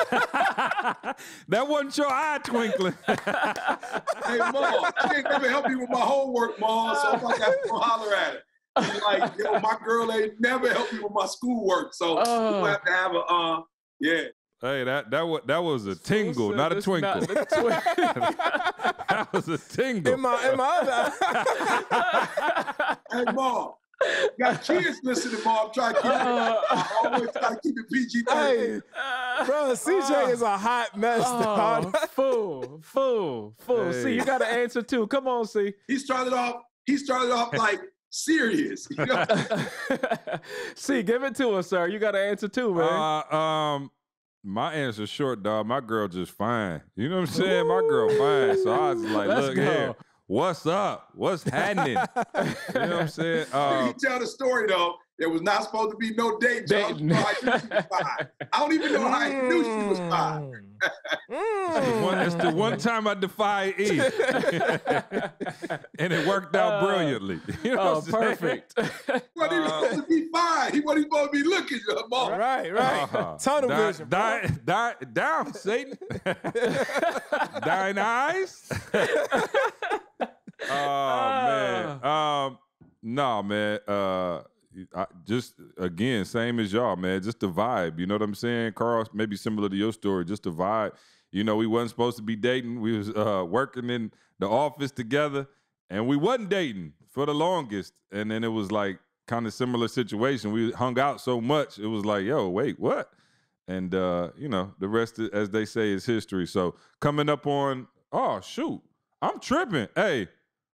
That wasn't your eye twinkling. Hey, Ma, she ain't never help me with my homework, Ma, so I'm like, I have to holler at her. She's like, yo, my girl ain't never helped me with my schoolwork, so oh. we'll have to have a, uh, yeah. Hey, that that was that was a tingle, so not a twinkle. Not a twinkle. That was a tingle. In my in my other. Hey, Ma. Got kids listening, Mom. I'm trying to keep it. I always try to keep it P G. Hey, bro, C J uh, is a hot mess. Oh, fool, fool, fool. Hey. See, you got an answer too. Come on, C. He started off. He started off like serious. You know? C, give it to us, sir. You got an answer too, man. Uh, um, my answer's short, dog. My girl just fine. You know what I'm saying? Ooh. My girl fine. So I was like, Let's look go. here. What's up? What's happening? You know what I'm saying? Um, you tell the story though. There was not supposed to be no date. Date. I don't even know how I knew she was fine. Mm. It's the one time I defied E. And it worked out uh, brilliantly. You know oh, perfect. He wasn't even uh, supposed to be fine. He wasn't supposed to be looking at her, Mom. Right, right. Uh-huh. Tunnel die, vision. Die, die, down, Satan. Thine eyes. Oh, man. Um, no, man. Uh, I, just, again, same as y'all, man. Just the vibe. You know what I'm saying? Carl, maybe similar to your story, just the vibe. You know, we wasn't supposed to be dating. We was uh, working in the office together, and we wasn't dating for the longest. And then it was like kind of similar situation. We hung out so much, it was like, yo, wait, what? And, uh, you know, the rest, as they say, is history. So coming up on, oh, shoot, I'm tripping. Hey.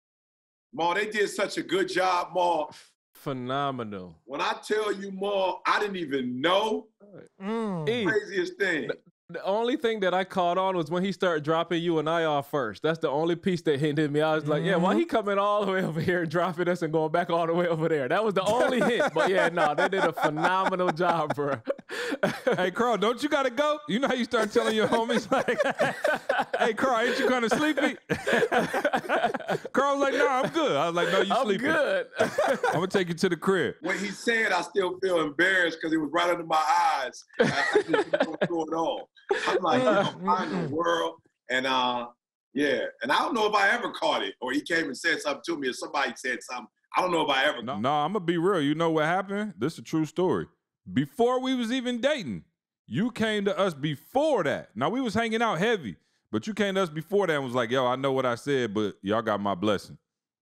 Ma, they did such a good job, Ma. Phenomenal. When I tell you, Ma, I didn't even know. Mm. The craziest thing. The, the only thing that I caught on was when he started dropping you and I off first. That's the only piece that hinted me. I was like, mm-hmm. yeah, why he coming all the way over here and dropping us and going back all the way over there? That was the only hint. But yeah, no, they did a phenomenal job, bro. Hey, Carl, don't you got to go? You know how you start telling your homies, like, hey, Carl, ain't you kind of sleepy? Carl was like, no, I'm good. I was like, no, you I'm sleeping. I'm good. I'm going to take you to the crib. When he said, I still feel embarrassed because it was right under my eyes. I, I just didn't throw it on. I'm like, you know, I'm in the world. And uh, yeah, and I don't know if I ever caught it or he came and said something to me or somebody said something. I don't know if I ever. No, no I'm going to be real. You know what happened? This is a true story. Before we was even dating, you came to us before that. Now, we was hanging out heavy, but you came to us before that and was like, yo, I know what I said, but y'all got my blessing.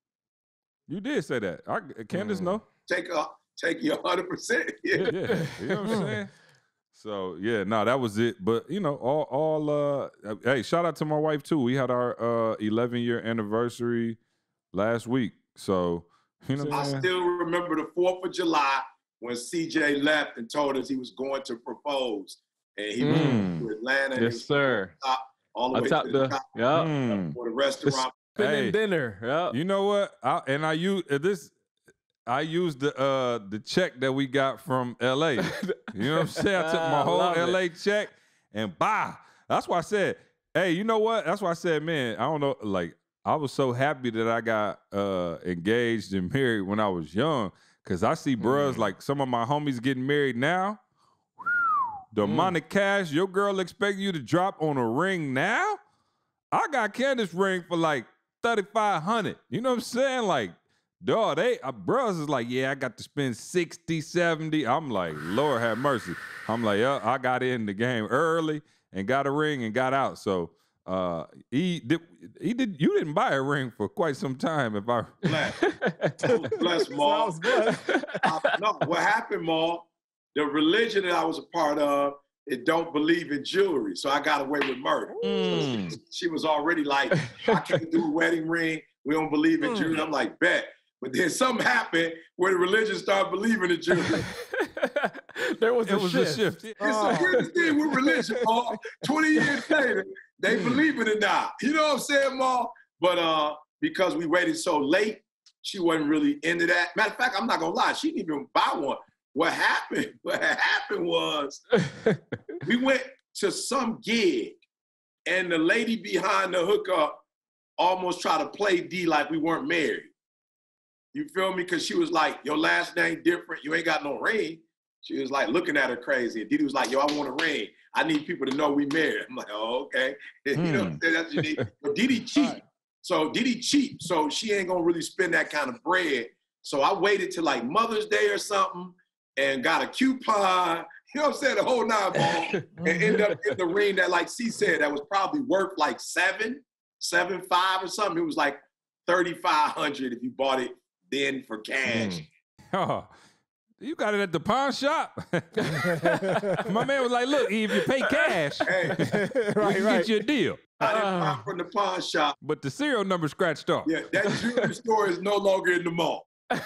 You did say that. I, Candace, mm. know? Take, a, take your one hundred percent. Yeah. yeah. You know what I'm saying? So, yeah, no, that was it. But, you know, all, all uh, hey, shout out to my wife, too. We had our uh, eleven-year anniversary last week. So, you know. I still remember the fourth of July when C J left and told us he was going to propose. And he mm. went to Atlanta. Yes, sir. Top, all the I way to the, the top yeah. mm. for the restaurant. Spending hey, dinner. Yeah. You know what? I, and I use this. I used the uh the check that we got from L A. You know what I'm saying? I took my whole L A check and bah. That's why I said, hey, you know what? That's why I said, man, I don't know, like, I was so happy that I got uh engaged and married when I was young. Cause I see bros, mm. like some of my homies getting married now. The mm. amount of cash your girl expect you to drop on a ring now? I got Candace ring for like thirty-five hundred. You know what I'm saying? Like, dog, they, uh, bros is like, yeah, I got to spend sixty, seventy. I'm like, Lord have mercy. I'm like, yeah, I got in the game early and got a ring and got out. So uh, he did, he did, you didn't buy a ring for quite some time. If I bless, bless Maul. uh, no, what happened, Maul? The religion that I was a part of, it don't believe in jewelry, so I got away with murder. Mm. So she, she was already like, I can't do a wedding ring. We don't believe in mm. jewelry. I'm like, bet. But then something happened where the religion started believing in jewelry. There was, a, was shift. a shift. It's oh. a weird thing with religion, Paul. twenty years later, they believe in it now. You know what I'm saying, Ma? But uh, because we waited so late, she wasn't really into that. Matter of fact, I'm not gonna lie, she didn't even buy one. What happened? What happened was we went to some gig, and the lady behind the hookup almost tried to play D like we weren't married. You feel me? Because she was like, your last name different. You ain't got no ring. She was like looking at her crazy. And Didi was like, yo, I want a ring. I need people to know we married. I'm like, oh, okay. Mm. You know what I'm saying? That's what you need. But Didi cheap. Right. So Didi cheap. So she ain't gonna really spend that kind of bread. So I waited till like Mother's Day or something and got a coupon. You know what I'm saying? The whole nine ball. And ended up in the ring that, like C said, that was probably worth like seven, seven, five or something. It was like thirty-five hundred if you bought it then for cash. Mm. Oh. You got it at the pawn shop. My man was like, look, if you pay cash, hey, we right, can right. get you a deal. I didn't uh, buy from the pawn shop. But the serial number scratched off. Yeah, that jewelry store is no longer in the mall. uh,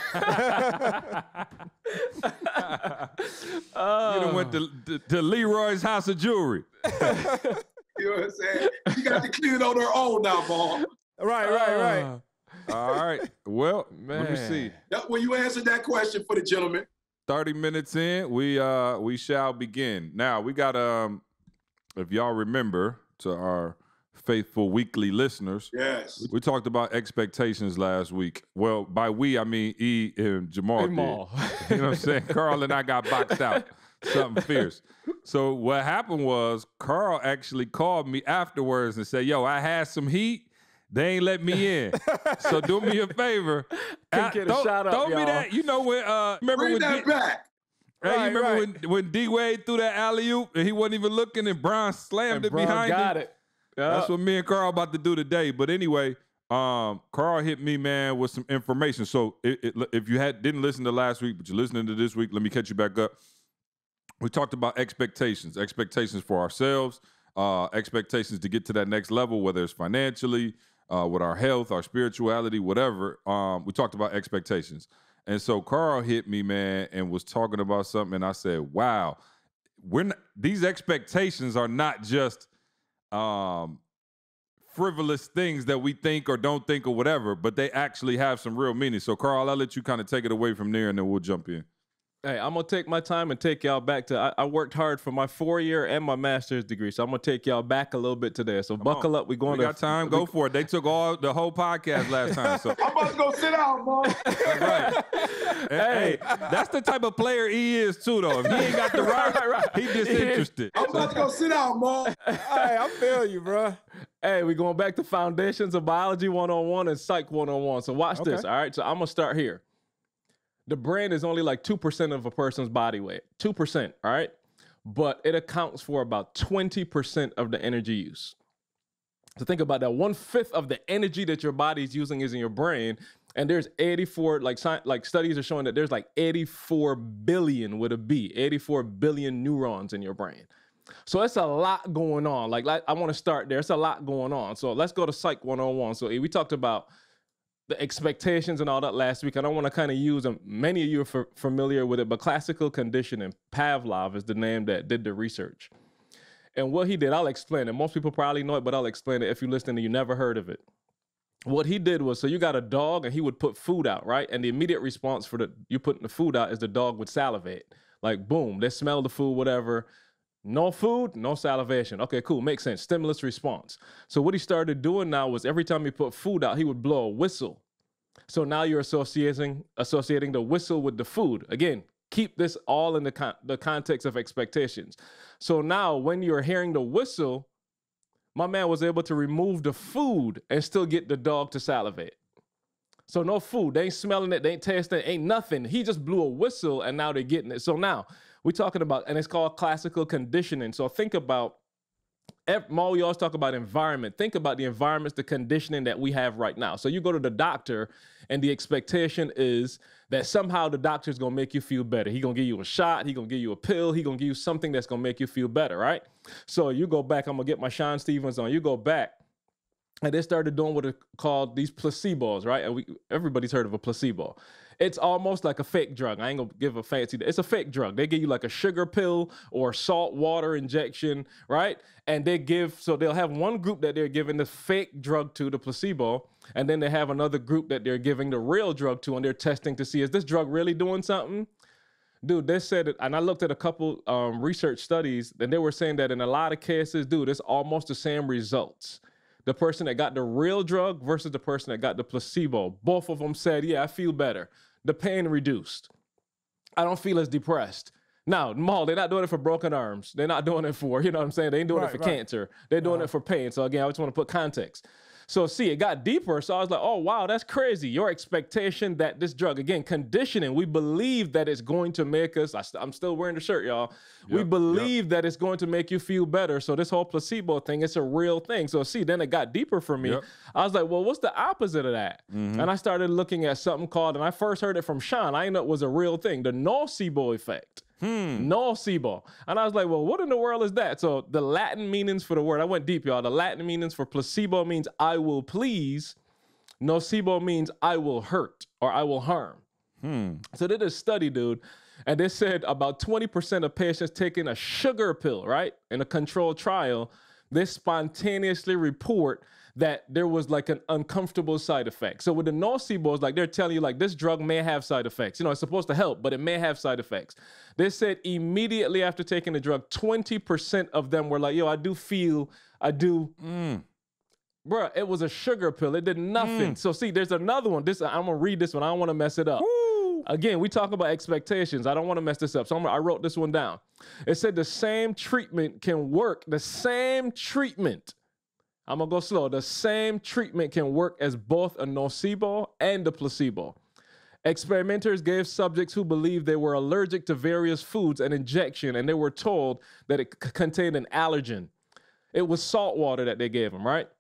you done went to, to, to Leroy's House of Jewelry. You know what I'm saying? She got to clean it on her own now, Paul. Right, right, right. Uh, all right. Well, man. Let me see. That, well, you answered that question for the gentleman. thirty minutes in, we uh we shall begin. Now, we got, um, if y'all remember, to our faithful weekly listeners, yes, we, we talked about expectations last week. Well, by we, I mean E and Jamal. Jamal. You know what I'm saying? Carl and I got boxed out. Something fierce. So what happened was Carl actually called me afterwards and said, yo, I had some heat. They ain't let me in. So do me a favor. Can't get a throw, shot up, throw me y'all. that. You know when uh remember Bring when that D- back. Hey, right, you remember right. when when D Wade threw that alley oop and he wasn't even looking and Bron slammed And it Bron behind got him? it. Yep. That's what me and Carl about to do today. But anyway, um, Carl hit me, man, with some information. So it, it, if you had didn't listen to last week, but you're listening to this week, let me catch you back up. We talked about expectations, expectations for ourselves, uh, expectations to get to that next level, whether it's financially, uh, with our health, our spirituality, whatever. Um, we talked about expectations. And so Carl hit me, man, and was talking about something. And I said, wow, we're not, these expectations are not just um, frivolous things that we think or don't think or whatever, but they actually have some real meaning. So Carl, I'll let you kind of take it away from there and then we'll jump in. Hey, I'm going to take my time and take y'all back to, I, I worked hard for my four-year and my master's degree, so I'm going to take y'all back a little bit to there. So Come buckle on. up. We're going we to. got time. We, go for it. They took all the whole podcast last time. So I'm about to go sit down, Mom. Right. Hey, hey, that's the type of player he is, too, though. If he ain't got the right, right, right. he disinterested. I'm about to go sit down, Mom. Hey, I feel you, bro. Hey, we're going back to Foundations of Biology one oh one and Psych one oh one. So watch okay. this, all right? So I'm going to start here. The brain is only like two percent of a person's body weight, two percent, all right? But it accounts for about twenty percent of the energy use. So think about that. One-fifth of the energy that your body is using is in your brain, and there's eighty-four, like, like studies are showing that there's like eighty-four billion with a B, eighty-four billion neurons in your brain. So it's a lot going on. Like, like I want to start there. It's a lot going on. So let's go to Psych one oh one. So we talked about the expectations and all that last week. I don't want to kind of use them. Many of you are f- familiar with it, but classical conditioning, Pavlov is the name that did the research. And what he did, I'll explain it. Most people probably know it, but I'll explain it if you listen and you never heard of it. what he did was, so you got a dog and he would put food out, right? And the immediate response for the you putting the food out is the dog would salivate. Like, boom, they smell the food, whatever. No food, no salivation. Okay, cool, makes sense. Stimulus response. So what he started doing now was every time he put food out, he would blow a whistle. So now you're associating associating the whistle with the food. Again, keep this all in the con- the context of expectations. So now when you're hearing the whistle, my man was able to remove the food and still get the dog to salivate. So no food, they ain't smelling it, they ain't tasting it, ain't nothing. He just blew a whistle and now they're getting it. So now we're talking about, and it's called classical conditioning. So think about, Maul, we always talk about environment. Think about the environments, the conditioning that we have right now. So you go to the doctor and the expectation is that somehow the doctor's gonna make you feel better. He gonna give you a shot, he gonna give you a pill, he gonna give you something that's gonna make you feel better, right? So you go back, I'm gonna get my Sean Stevens on, you go back, and they started doing what are called these placebos, right? And we everybody's heard of a placebo. It's almost like a fake drug. I ain't gonna give a fancy, it's a fake drug. They give you like a sugar pill or salt water injection, right? And they give, so they'll have one group that they're giving the fake drug to, the placebo, and then they have another group that they're giving the real drug to, and they're testing to see, is this drug really doing something? Dude, they said it, and I looked at a couple um, research studies, and they were saying that in a lot of cases, dude, it's almost the same results. The person that got the real drug versus the person that got the placebo. Both of them said, yeah, I feel better. The pain reduced. I don't feel as depressed. Now, Maul, they're not doing it for broken arms. They're not doing it for, you know what I'm saying? They ain't doing right, it for right. cancer. They're doing uh-huh. it for pain. So again, I just want to put context. So see, it got deeper. So I was like, oh, wow, that's crazy. Your expectation that this drug, again, conditioning, we believe that it's going to make us, I st- I'm still wearing the shirt, y'all. Yep, we believe yep. that it's going to make you feel better. So this whole placebo thing, it's a real thing. So see, then it got deeper for me. Yep. I was like, well, what's the opposite of that? Mm-hmm. And I started looking at something called, and I first heard it from Sean. I didn't know it was a real thing, the nocebo effect. Hmm. Nocebo. And I was like, well, what in the world is that? So the Latin meanings for the word, I went deep, y'all. The Latin meanings for placebo means I will please. Nocebo means I will hurt or I will harm. Hmm. So they did a study, dude, and they said about twenty percent of patients taking a sugar pill, right, in a controlled trial, they spontaneously report that there was like an uncomfortable side effect. So with the nocebos, like they're telling you like this drug may have side effects. You know, it's supposed to help, but it may have side effects. They said immediately after taking the drug, twenty percent of them were like, yo, I do feel, I do. Mm. Bruh, it was a sugar pill. It did nothing. Mm. So see, there's another one. This I'm gonna read this one. I don't want to mess it up. Woo. Again, we talk about expectations. I don't want to mess this up. So I'm gonna, I wrote this one down. It said the same treatment can work. The same treatment. I'm gonna go slow. The same treatment can work as both a nocebo and a placebo. Experimenters gave subjects who believed they were allergic to various foods an injection, and they were told that it c- contained an allergen. It was salt water that they gave them, right?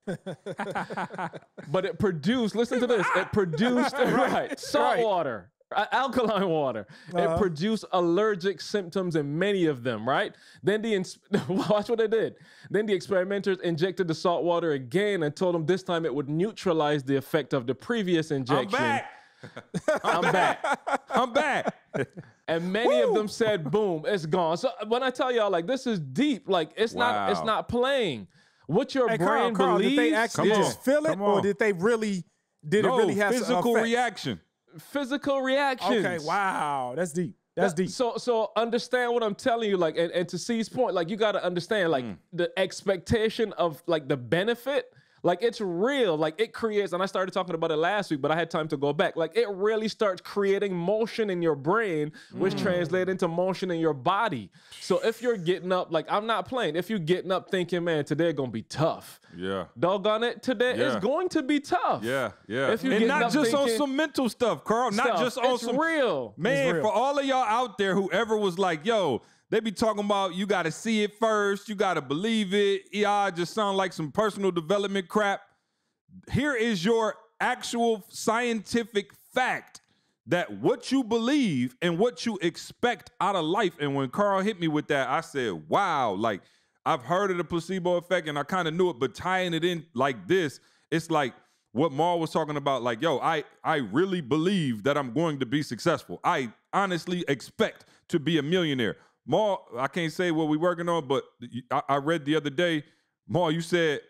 But it produced, listen to this, it produced, right, salt right. water. Alkaline water. Uh-huh. It produced allergic symptoms in many of them, right? Then the, ins- watch what they did. Then the experimenters injected the salt water again and told them this time it would neutralize the effect of the previous injection. I'm back. I'm back. I'm back. And many Woo! Of them said, boom, it's gone. So when I tell y'all, like, this is deep, like, it's wow. not it's not playing. What your hey, brain Carl, believes. Carl, did they actually just feel it, or did they really, did no, it really have physical reaction? Physical reactions. Okay, wow, that's deep. That's deep. So, so understand what I'm telling you, like, and, and to C's point, like, you got to understand, like, mm. the expectation of, like, the benefit, like, it's real. Like, it creates, and I started talking about it last week, but I had time to go back. Like, it really starts creating motion in your brain, which mm. translates into motion in your body. So if you're getting up, like, I'm not playing. If you're getting up thinking, man, today going to be tough. Yeah. Doggone it, today yeah. is going to be tough. Yeah, yeah. If you and not just thinking, on some mental stuff, Carl. Not stuff. just on it's some real. Man, it's real. For all of y'all out there, whoever was like, yo, they be talking about you got to see it first, you got to believe it. Yeah, just sound like some personal development crap. Here is your actual scientific fact that what you believe and what you expect out of life. And when Carl hit me with that, I said, wow, like I've heard of the placebo effect and I kind of knew it, but tying it in like this, it's like what Maul was talking about. Like, yo, I, I really believe that I'm going to be successful. I honestly expect to be a millionaire. Maul, I can't say what we're working on, but I, I read the other day, Maul, you said,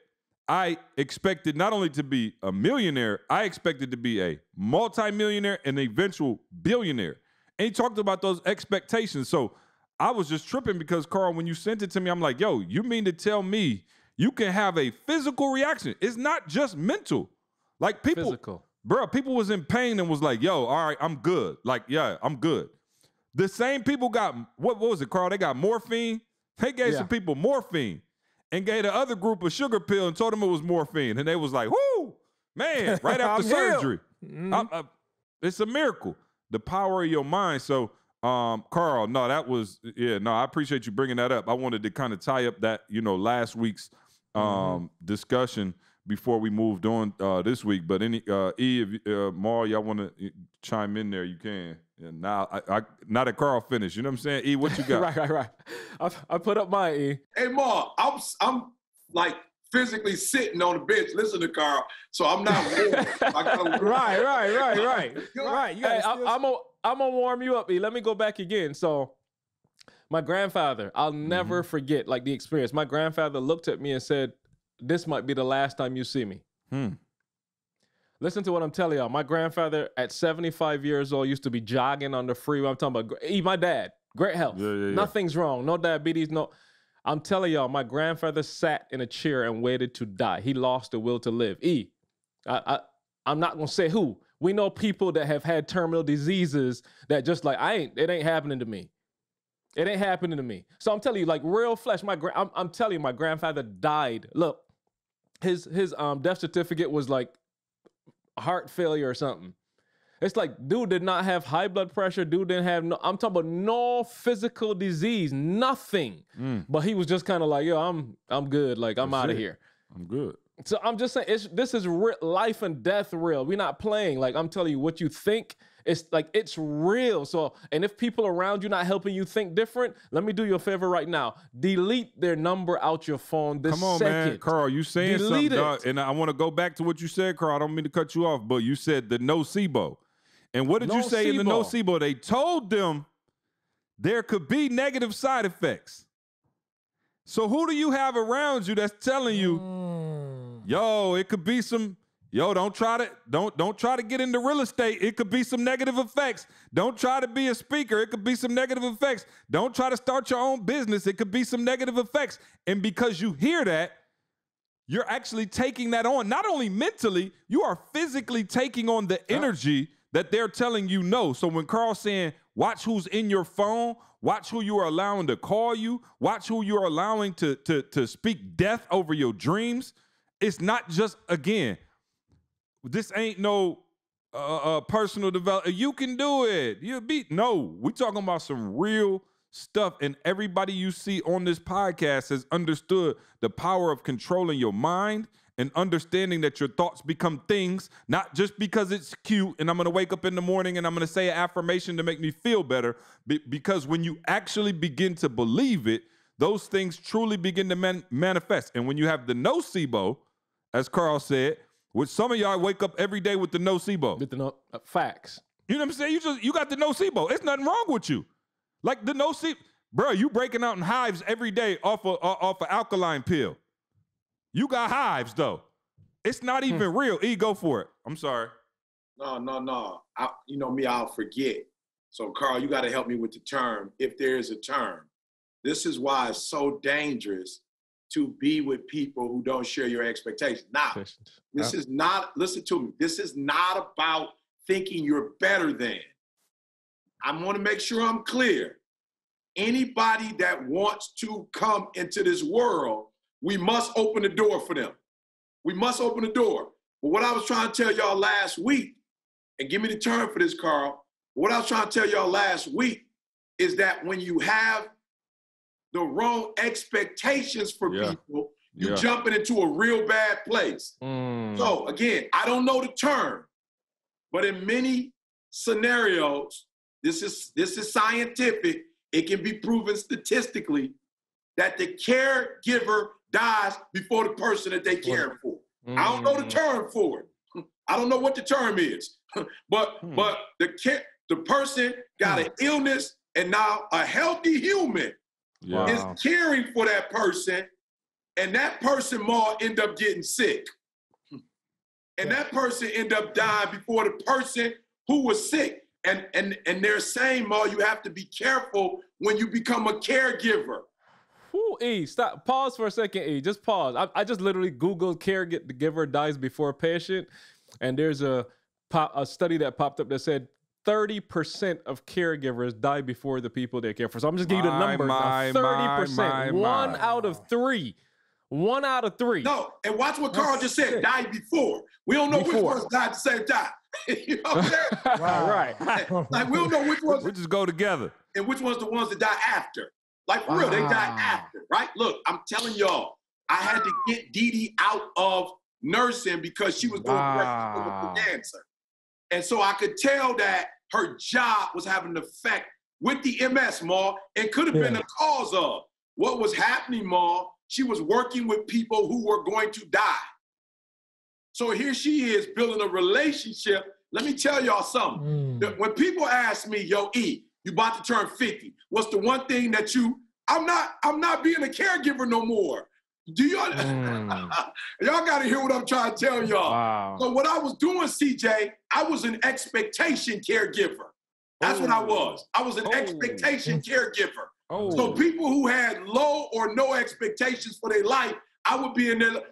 I expected not only to be a millionaire, I expected to be a multimillionaire and eventual billionaire. And he talked about those expectations. So I was just tripping because, Carl, when you sent it to me, I'm like, yo, you mean to tell me you can have a physical reaction? It's not just mental. Like people, physical. Bro, people was in pain and was like, yo, all right, I'm good. Like, yeah, I'm good. The same people got, what, what was it, Carl? They got morphine. They gave Yeah. some people morphine and gave the other group a sugar pill and told them it was morphine. And they was like, whoo, man, right after surgery. Mm-hmm. I, I, it's a miracle. The power of your mind. So, um, Carl, no, that was, yeah, no, I appreciate you bringing that up. I wanted to kind of tie up that, you know, last week's um, mm-hmm. discussion before we moved on uh, this week. But any, uh, E, if, uh, Mar, y'all want to chime in there, you can. And now, I, I, now that Carl finished, you know what I'm saying? E, what you got? right, right, right. I, I put up my E. Hey, Ma, I'm, I'm like physically sitting on the bench listening to Carl, so I'm not warm. I gotta right, right, right, right. Right. You Hey, gotta I, still- I'm gonna I'm gonna warm you up, E. Let me go back again. So, my grandfather, I'll never Mm-hmm. forget like the experience. My grandfather looked at me and said, "This might be the last time you see me." Hmm. Listen to what I'm telling y'all. My grandfather, at seventy-five years old, used to be jogging on the freeway. I'm talking about E, my dad, great health, Yeah, yeah, yeah. nothing's wrong, no diabetes, no. I'm telling y'all, my grandfather sat in a chair and waited to die. He lost the will to live. E, I, I, I'm not gonna say who. We know people that have had terminal diseases that just like, I ain't, it ain't happening to me. It ain't happening to me. So I'm telling you, like real flesh, my gra- I'm, I'm telling you, my grandfather died. Look, his his um death certificate was like heart failure or something. It's like, dude did not have high blood pressure. Dude didn't have no, I'm talking about no physical disease, nothing. Mm. But he was just kind of like, yo, I'm I'm good. Like, I'm That's out of it. here. I'm good. So I'm just saying, it's, this is re- life and death real. We're not playing. Like, I'm telling you, what you think, it's like, it's real. So, and if people around you not helping you think different, let me do you a favor right now. Delete their number out your phone this Come on, second. man. Carl, you saying Delete something, it. dog. And I want to go back to what you said, Carl. I don't mean to cut you off, but you said the nocebo. And what did you say in the Nocebo. nocebo? They told them there could be negative side effects. So who do you have around you that's telling you, Mm. yo, it could be some, yo, don't try to, don't, don't try to get into real estate. It could be some negative effects. Don't try to be a speaker. It could be some negative effects. Don't try to start your own business. It could be some negative effects. And because you hear that, you're actually taking that on. Not only mentally, you are physically taking on the energy that they're telling you no. So when Carl's saying, watch who's in your phone, watch who you are allowing to call you, watch who you're allowing to, to, to speak death over your dreams, it's not just, again, this ain't no uh, uh, personal development. You can do it. You'll be, no, we talking about some real stuff, and everybody you see on this podcast has understood the power of controlling your mind and understanding that your thoughts become things, not just because it's cute and I'm gonna wake up in the morning and I'm gonna say an affirmation to make me feel better, be- because when you actually begin to believe it, those things truly begin to man- manifest. And when you have the nocebo, as Carl said, which some of y'all wake up every day with the nocebo. With the no, uh, facts. You know what I'm saying? You just you got the nocebo. It's nothing wrong with you. Like the nocebo, bro, you breaking out in hives every day off a off an alkaline pill. You got hives though. It's not even real. E, go for it. I'm sorry. No, no, no. I, you know me, I'll forget. So, Carl, you got to help me with the term, if there is a term. This is why it's so dangerous to be with people who don't share your expectations. Now, this is not, listen to me, this is not about thinking you're better than. I want to make sure I'm clear. Anybody that wants to come into this world, we must open the door for them. We must open the door. But what I was trying to tell y'all last week, and give me the term for this, Carl, what I was trying to tell y'all last week is that when you have the wrong expectations for Yeah. people, you're Yeah. jumping into a real bad place. Mm. So again, I don't know the term, but in many scenarios, this is this is scientific. It can be proven statistically that the caregiver dies before the person that they care for. I don't know the term for it. I don't know what the term is, but Hmm. but the care, the person got an illness, and now a healthy human Yeah. is caring for that person, and that person, Ma, end up getting sick. And that person end up dying before the person who was sick. And, and, and they're saying, Ma, you have to be careful when you become a caregiver. Ooh, E, stop. Pause for a second, E. Just pause. I, I just literally Googled caregiver dies before a patient, and there's a, pop, a study that popped up that said thirty percent of caregivers die before the people they care for. So I'm just giving you the My, numbers my, now. thirty percent. my, my, One my. out of three. One out of three. No, and watch what Carl just said, died before. We don't know Before. which ones died at the same time. You know what I'm saying? Wow. Right. Like, we don't know which ones, We just go together. and which ones the ones that die after. Like, for real, they die after, right? Look, I'm telling y'all, I had to get Dee Dee out of nursing because she was doing Wow. breast cancer. And so I could tell that her job was having an effect with the M S, Ma, and could have been the cause of what was happening, Ma. She was working with people who were going to die. So here she is building a relationship. Let me tell y'all something. Mm. When people ask me, yo, E, you about to turn fifty, what's the one thing that you, I'm not, I'm not being a caregiver no more. Do y'all, Mm. y'all gotta hear what I'm trying to tell y'all. Wow. So what I was doing, C J, I was an expectation caregiver. That's what I was. I was an Oh. expectation caregiver. Oh. So people who had low or no expectations for their life, I would be in there. Like,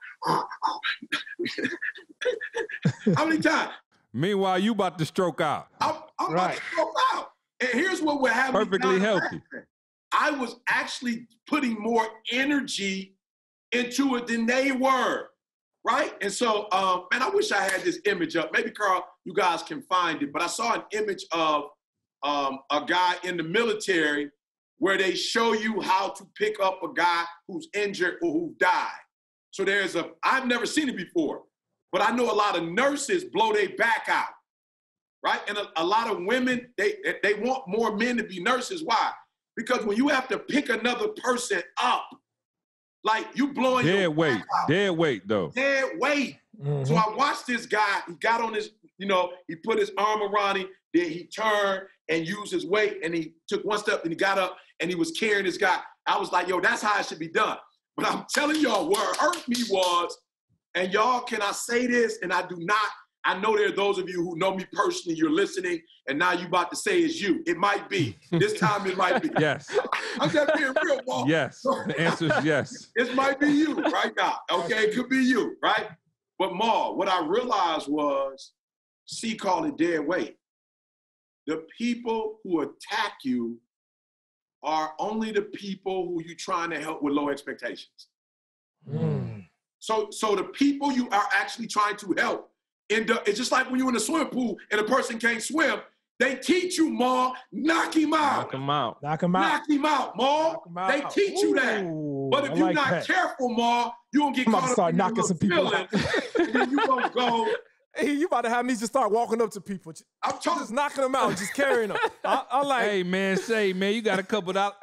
how many times? Meanwhile, you about to stroke out. I'm, I'm Right. about to stroke out. And here's what we're having. Perfectly healthy. I was actually putting more energy into it than they were, right? And so, um, man, I wish I had this image up. Maybe, Carl, you guys can find it. But I saw an image of um, a guy in the military where they show you how to pick up a guy who's injured or who died. So there's a, I've never seen it before, but I know a lot of nurses blow their back out, right? And a, a lot of women, they, they want more men to be nurses. Why? Because when you have to pick another person up, like you blowing your Dead weight. back out, Dead weight, though. dead weight. Mhm. So I watched this guy, he got on his, you know, he put his arm around him, then he turned and used his weight, and he took one step and he got up and he was carrying this guy. I was like, yo, that's how it should be done. But I'm telling y'all, what hurt me was, and y'all, can I say this? And I do not, I know there are those of you who know me personally, you're listening, and now you about to say it's you. It might be. This time it might be. Yes. I'm just being real, Paul. Yes. The answer is yes. This might be you right now. Okay, it could be you, right? But Ma, what I realized was, C called it dead weight. The people who attack you are only the people who you're trying to help with low expectations. Mm. So, so the people you are actually trying to help, end up, it's just like when you're in a swimming pool and a person can't swim, they teach you, Ma, knock him out. Knock him out. Knock him out. Knock him out, Ma. Knock him out. They teach you that. Ooh, But if I you're like not that. careful, Ma, you gonna get I'm about caught to up start in knocking your some people feelings, out. and then you gonna go. Hey, you about to have me just start walking up to people, just I'm talking. knocking them out, just carrying them. I, I like. Hey, man, say, man, you got a couple dollars.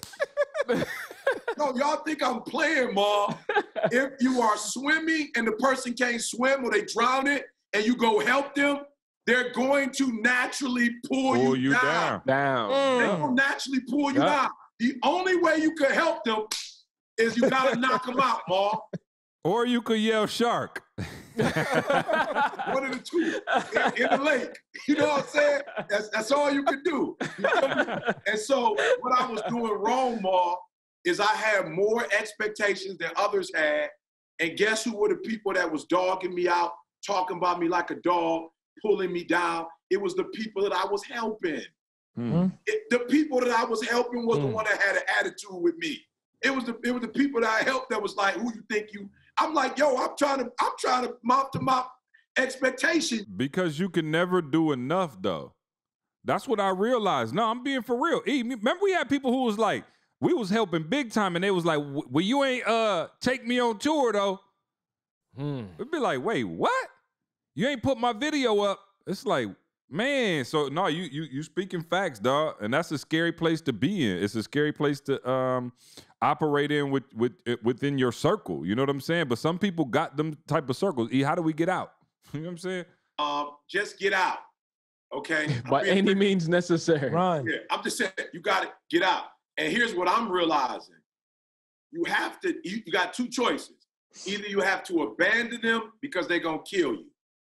No, y'all think I'm playing, Ma. If you are swimming and the person can't swim or they drown it, and you go help them, they're going to naturally pull, Pull you, you down. down. Down. They will naturally pull you Yeah. down. The only way you can help them is you gotta knock them out, Ma. Or you could yell shark. One of the two in, in the lake. You know what I'm saying? That's, that's all you can do. You feel me? And so what I was doing wrong, Ma, is I had more expectations than others had. And guess who were the people that was dogging me out, talking about me like a dog, pulling me down? It was the people that I was helping. Mm. It, the people that I was helping was the Mm. one that had an attitude with me. It was the it was the people that I helped that was like, who you think you? I'm like, yo, I'm trying to I'm trying to mount to my expectations. Because you can never do enough, though. That's what I realized. No, I'm being for real. E, remember we had people who was like, we was helping big time, and they was like, well, you ain't uh take me on tour, though. Mm. We'd be like, wait, what? You ain't put my video up. It's like, man, so no, you you you speaking facts, dog. And that's a scary place to be in. It's a scary place to um operate in with with within your circle. You know what I'm saying? But some people got them type of circles. E, how do we get out? You know what I'm saying? Um, just get out, okay? I'm By being any real. means necessary. Run. Yeah, I'm just saying, you got to get out. And here's what I'm realizing: you have to, you, you got two choices. Either you have to abandon them because they're going to kill you.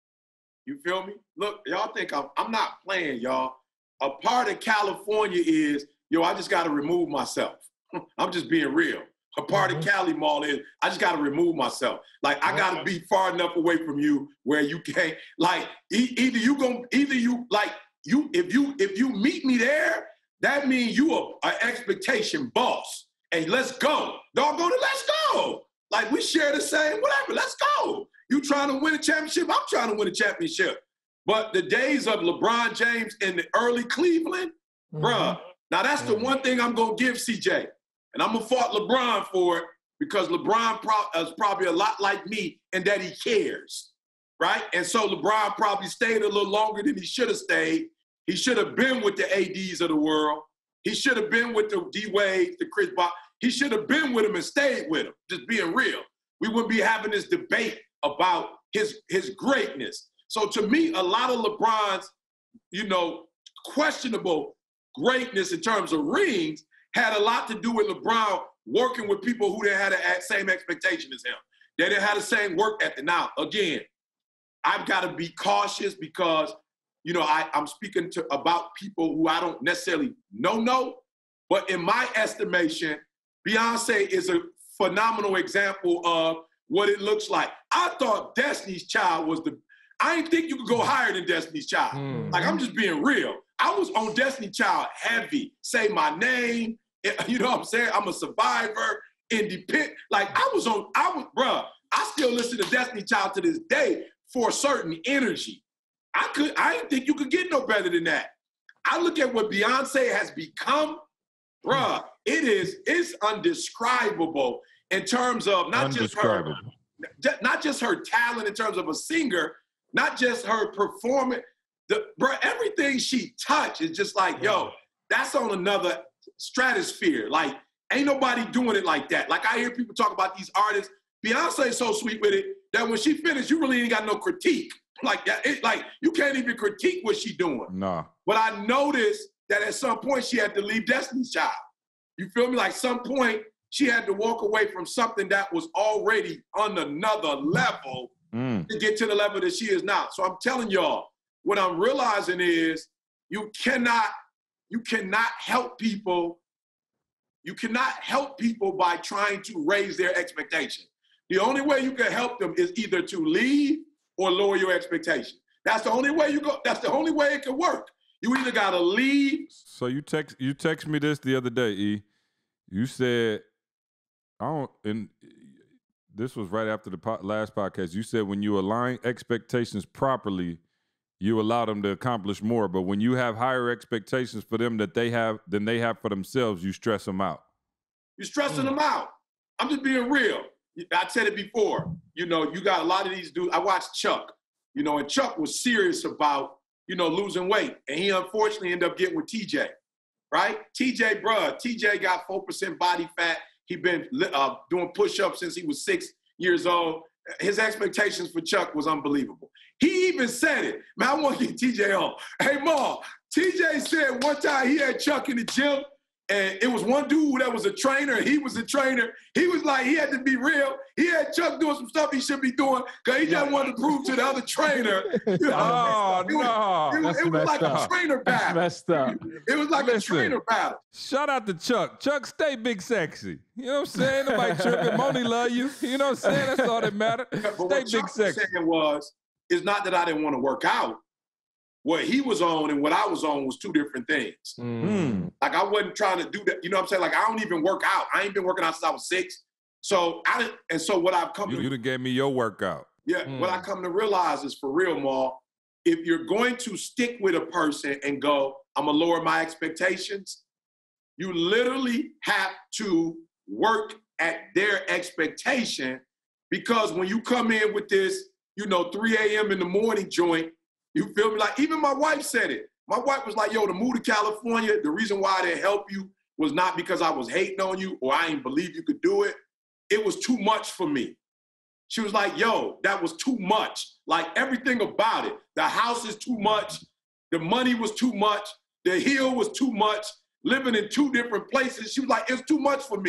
You feel me? Look, y'all think I'm, I'm not playing, y'all. A part of California is, yo, I just got to remove myself. I'm just being real. A part mm-hmm. of Cali Mall is, I just got to remove myself. Like, I got to be far enough away from you where you can't, like, e- either you going either you, like, you, if you, if you meet me there, that means you are an expectation boss. And let's go. Doggone it, let's go. Like, we share the same, whatever, let's go. You trying to win a championship? I'm trying to win a championship. But the days of LeBron James in the early Cleveland, mm-hmm. bruh, now that's mm-hmm. the one thing I'm going to give C J. And I'm going to fault LeBron for it because LeBron pro- is probably a lot like me in that he cares, right? And so LeBron probably stayed a little longer than he should have stayed. He should have been with the A Ds of the world. He should have been with the D-Wade, the Chris Bosh. He should have been with him and stayed with him, just being real. We wouldn't be having this debate about his, his greatness. So to me, a lot of LeBron's, you know, questionable greatness in terms of rings had a lot to do with LeBron working with people who didn't have the same expectation as him. They didn't have the same work ethic. Now, again, I've got to be cautious because, you know, I, I'm speaking to about people who I don't necessarily know, know, but in my estimation, Beyonce is a phenomenal example of what it looks like. I thought Destiny's Child was the, I didn't think you could go higher than Destiny's Child. Mm. Like, I'm just being real. I was on Destiny's Child heavy. Say My Name, you know what I'm saying? I'm a Survivor, Independent. Like, I was on, I was, bruh, I still listen to Destiny's Child to this day for a certain energy. I could, I didn't think you could get no better than that. I look at what Beyonce has become, bruh, it is, it's undescribable in terms of not just her, not just her talent in terms of a singer, not just her performance, the, bruh, everything she touched is just like, yo, that's on another stratosphere. Like, ain't nobody doing it like that. Like, I hear people talk about these artists. Beyonce's so sweet with it that when she finished, you really ain't got no critique. Like that, it, like you can't even critique what she doing. Nah. But I noticed that at some point she had to leave Destiny's Child. You feel me? Like some point she had to walk away from something that was already on another level mm. to get to the level that she is now. So I'm telling y'all, what I'm realizing is you cannot, you cannot help people. You cannot help people by trying to raise their expectation. The only way you can help them is either to leave or lower your expectation. That's the only way you go. That's the only way it can work. You either gotta leave. So you text you text me this the other day, E. You said, I don't, and this was right after the po- last podcast. You said when you align expectations properly, you allow them to accomplish more. But when you have higher expectations for them that they have than they have for themselves, you stress them out. You're stressing mm. them out. I'm just being real. I said it before. You know, you got a lot of these dudes. I watched Chuck, you know, and Chuck was serious about, you know, losing weight. And he unfortunately ended up getting with T J, right? T J, bruh, T J got four percent body fat. He been uh, doing push-ups since he was six years old. His expectations for Chuck was unbelievable. He even said it. Man, I want to get T J on. Hey, Ma, T J said one time he had Chuck in the gym, and it was one dude that was a trainer, and he was a trainer. He was like, he had to be real. He had Chuck doing some stuff he should be doing because he just wanted to prove to the other trainer. You know, oh, it was, no. It was, it was like up. a trainer battle. That's messed up. It was like Listen, a trainer battle. Shout out to Chuck. Chuck, stay big sexy. You know what I'm saying? Nobody tripping. Moni love you. You know what I'm saying? That's all that matters. Stay what big Chuck sexy. Was saying was, it's not that I didn't want to work out. What he was on and what I was on was two different things. Mm. Like, I wasn't trying to do that. You know what I'm saying? Like, I don't even work out. I ain't been working out since I was six. So, I didn't, and so what I've come you, to- You done gave me your workout. Yeah, mm. what I come to realize is for real, Ma, if you're going to stick with a person and go, I'm gonna lower my expectations, you literally have to work at their expectation, because when you come in with this, you know, three a.m. in the morning joint, you feel me? Like, even my wife said it. My wife was like, yo, to move to California, the reason why I didn't help you was not because I was hating on you or I didn't believe you could do it. It was too much for me. She was like, yo, that was too much. Like, everything about it. The house is too much. The money was too much. The hill was too much. Living in two different places. She was like, it's too much for me.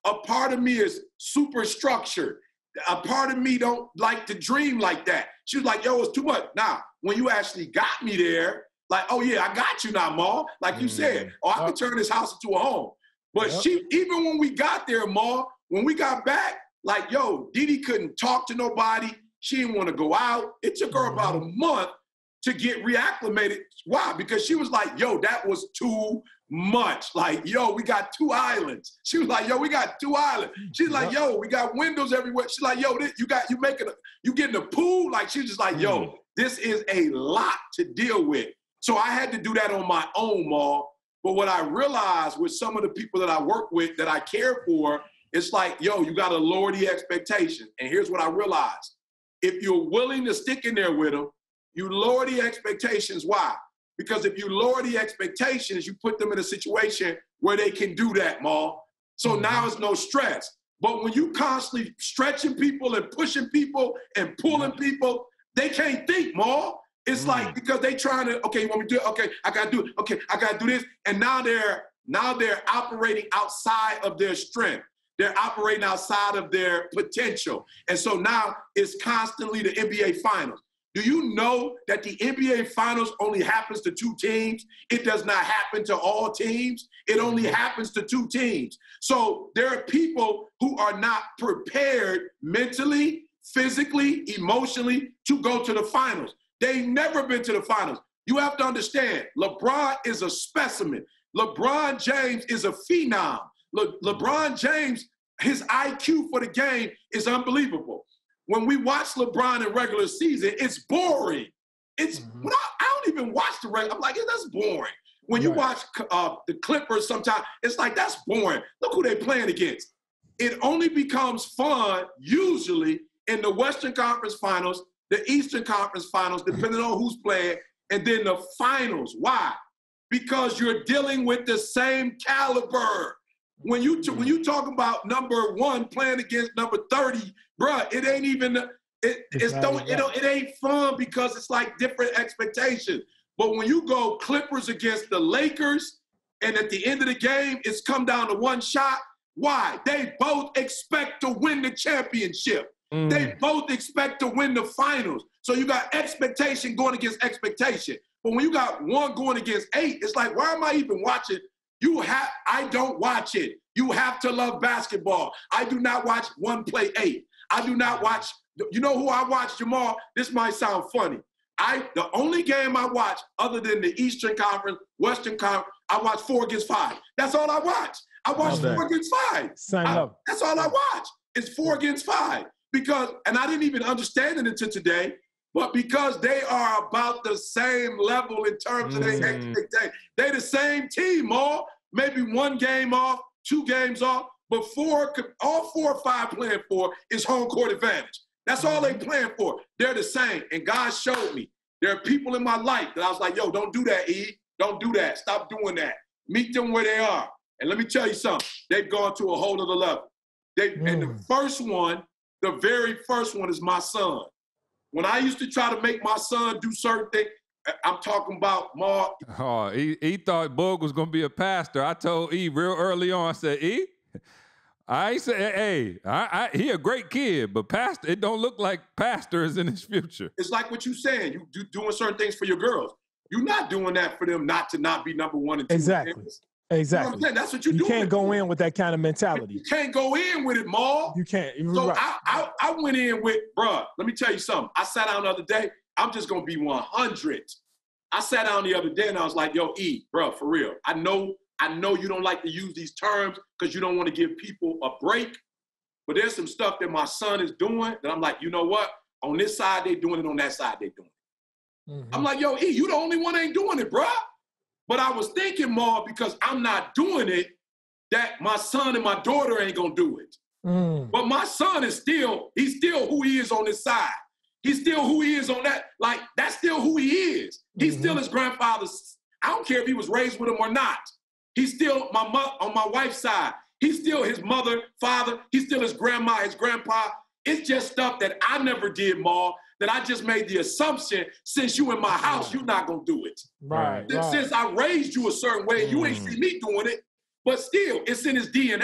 A part of me is super structured. A part of me don't like to dream like that. She was like, yo, it's too much. Now, when you actually got me there, like, oh yeah, I got you now, Ma. Like you mm. said, oh, I can turn this house into a home. But yep. she, even when we got there, Ma, when we got back, like, yo, Didi couldn't talk to nobody. She didn't want to go out. It took her about a month to get reacclimated. Why? Because she was like, yo, that was too much. Like, yo, we got two islands. She was like, yo, we got two islands. She's like, yo, we got windows everywhere. She's like, yo, this, you got, you making, a, you getting a pool? Like, she's just like, yo, this is a lot to deal with. So I had to do that on my own, Ma. But what I realized with some of the people that I work with that I care for, it's like, yo, you got to lower the expectation. And here's what I realized. If you're willing to stick in there with them, you lower the expectations. Why? Because if you lower the expectations, you put them in a situation where they can do that, Ma. So mm-hmm. now it's no stress. But when you constantly stretching people and pushing people and pulling mm-hmm. people, they can't think, Ma. It's mm. like, because they trying to, okay, you want me to do it? Okay, I gotta do it. Okay, I gotta do this. And now they're now they're operating outside of their strength. They're operating outside of their potential. And so now it's constantly the N B A Finals. Do you know that the N B A Finals only happens to two teams? It does not happen to all teams. It only happens to two teams. So there are people who are not prepared mentally, physically, emotionally to go to the finals. They've never been to the finals. You have to understand, LeBron is a specimen. LeBron James is a phenom. Le- LeBron James, his I Q for the game is unbelievable. When we watch LeBron in regular season, it's boring. It's mm-hmm. when I, I don't even watch the regular. I'm like, yeah, that's boring. When you right. watch uh, the Clippers sometimes, it's like, that's boring. Look who they're playing against. It only becomes fun, usually, in the Western Conference Finals, the Eastern Conference Finals, depending on who's playing, and then the finals. Why? Because you're dealing with the same caliber. When you t- when you talk about number one playing against number thirty, bruh, it ain't even it it's don't it don't it ain't fun because it's like different expectations. But when you go Clippers against the Lakers, and at the end of the game it's come down to one shot. Why? They both expect to win the championship. Mm. They both expect to win the finals. So you got expectation going against expectation. But when you got one going against eight, it's like, why am I even watching? You have, I don't watch it. You have to love basketball. I do not watch one play eight. I do not watch, you know who I watch, Jamal? This might sound funny. I, the only game I watch other than the Eastern Conference, Western Conference, I watch four against five. That's all I watch. I watch okay. four against five. Sign I, up. That's all I watch. It's four against five. Because, and I didn't even understand it until today, but because they are about the same level in terms mm. of their expectation. They're the same team, all maybe one game off, two games off, but four, all four or five playing for is home court advantage. That's all they playing for. They're the same. And God showed me there are people in my life that I was like, yo, don't do that, E. Don't do that. Stop doing that. Meet them where they are. And let me tell you something. They've gone to a whole other level. They, mm. And the first one, the very first one is my son. When I used to try to make my son do certain things, I'm talking about Ma. Oh, he, he thought Boog was going to be a pastor. I told E real early on, I said, E, I said, hey, I, I, he a great kid, but pastor, it don't look like pastor is in his future. It's like what you saying. You do, doing certain things for your girls. You're not doing that for them not to not be number one and two. Exactly. Things. Exactly. You know That's what you're you doing. You can't go in with that kind of mentality. You can't go in with it, Ma. You can't. You're so right. I, I, I went in with, bruh, let me tell you something. I sat down the other day. I'm just going to be one hundred. I sat down the other day and I was like, yo, E, bruh, for real. I know, I know you don't like to use these terms because you don't want to give people a break. But there's some stuff that my son is doing that I'm like, you know what? On this side, they're doing it. On that side, they're doing it. Mm-hmm. I'm like, yo, E, you the only one ain't doing it, bruh. But I was thinking more because I'm not doing it, that my son and my daughter ain't gonna do it. Mm. But my son is still, he's still who he is on this side. He's still who he is on that. Like, that's still who he is. He's mm-hmm. still his grandfather's. I don't care if he was raised with him or not. He's still my mo- on my wife's side. He's still his mother, father. He's still his grandma, his grandpa. It's just stuff that I never did, Ma, that I just made the assumption, since you in my house, you're not going to do it. Right, Since, right. since I raised you a certain way, mm. you ain't see me doing it, but still, it's in his D N A.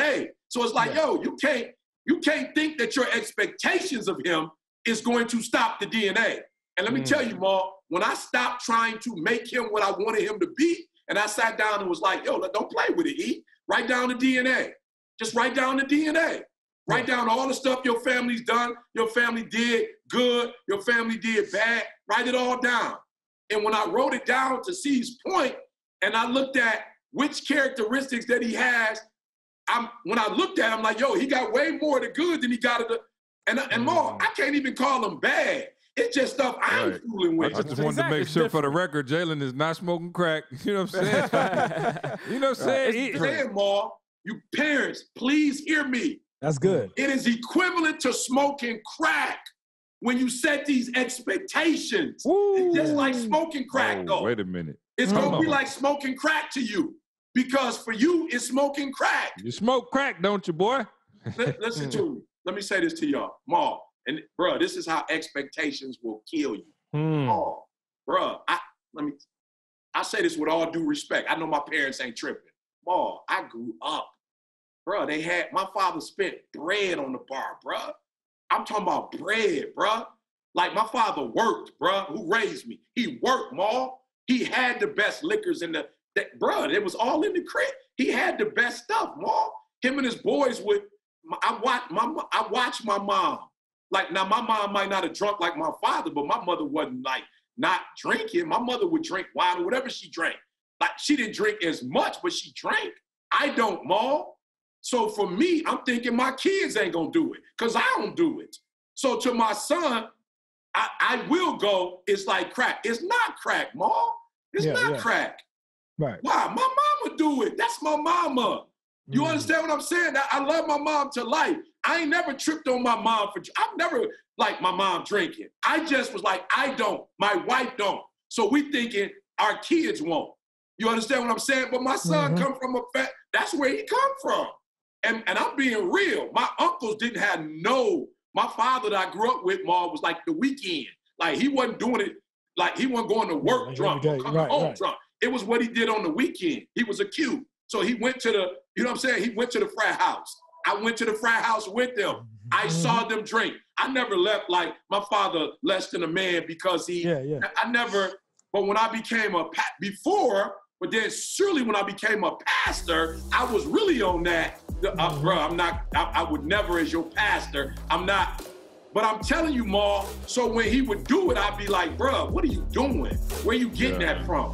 So it's like, yeah. yo, you can't, you can't think that your expectations of him is going to stop the D N A. And let me mm. tell you, Ma, when I stopped trying to make him what I wanted him to be, and I sat down and was like, yo, don't play with it, E. Write down the D N A. Just write down the D N A. Write down all the stuff your family's done, your family did good, your family did bad. Write it all down. And when I wrote it down to C's point, and I looked at which characteristics that he has, I'm, when I looked at him, like, yo, he got way more of the good than he got of the, and, and more, I can't even call him bad. It's just stuff I'm right. fooling with. I just wanted exactly. to make sure for the record, Jalen is not smoking crack. You know what I'm saying? You know what I'm saying? Right. saying, Ma, you parents, please hear me. That's good. It is equivalent to smoking crack when you set these expectations. Ooh. It's just like smoking crack, oh, though. Wait a minute. It's going to be like smoking crack to you because for you, it's smoking crack. You smoke crack, don't you, boy? Listen to me. Let me say this to y'all. Ma, and bro, this is how expectations will kill you. Hmm. Oh, bro, I, let me, I say this with all due respect. I know my parents ain't tripping. Ma, I grew up. Bro, they had, my father spent bread on the bar, bro. I'm talking about bread, bro. Like my father worked, bro, who raised me. He worked, Ma. He had the best liquors in the, that, bro, it was all in the crib. He had the best stuff, Ma. Him and his boys would, I watched my, I watched my mom. Like, now my mom might not have drunk like my father, but my mother wasn't like not drinking. My mother would drink wine or whatever she drank. Like, she didn't drink as much, but she drank. I don't, Ma. So for me, I'm thinking my kids ain't gonna do it because I don't do it. So to my son, I, I will go, it's like crack. It's not crack, Ma. It's yeah, not yeah. crack. Right. Why? My mama do it. That's my mama. You mm. understand what I'm saying? I, I love my mom to life. I ain't never tripped on my mom for, I've never like my mom drinking. I just was like, I don't, my wife don't. So we thinking our kids won't. You understand what I'm saying? But my son mm-hmm. come from a fat, that's where he come from. And, and I'm being real. My uncles didn't have no, my father that I grew up with, Ma, was like the weekend. Like he wasn't doing it, like he wasn't going to work yeah, drunk, or coming right, home right. drunk. It was what he did on the weekend. He was a Q. So he went to the, you know what I'm saying? He went to the frat house. I went to the frat house with them. I mm-hmm. saw them drink. I never left like my father less than a man because he, yeah, yeah. I never, but when I became a, before, but then surely when I became a pastor, I was really on that. Uh, bro, I'm not, I, I would never as your pastor, I'm not, but I'm telling you, Ma, so when he would do it, I'd be like, bro, what are you doing? Where you getting yeah. that from?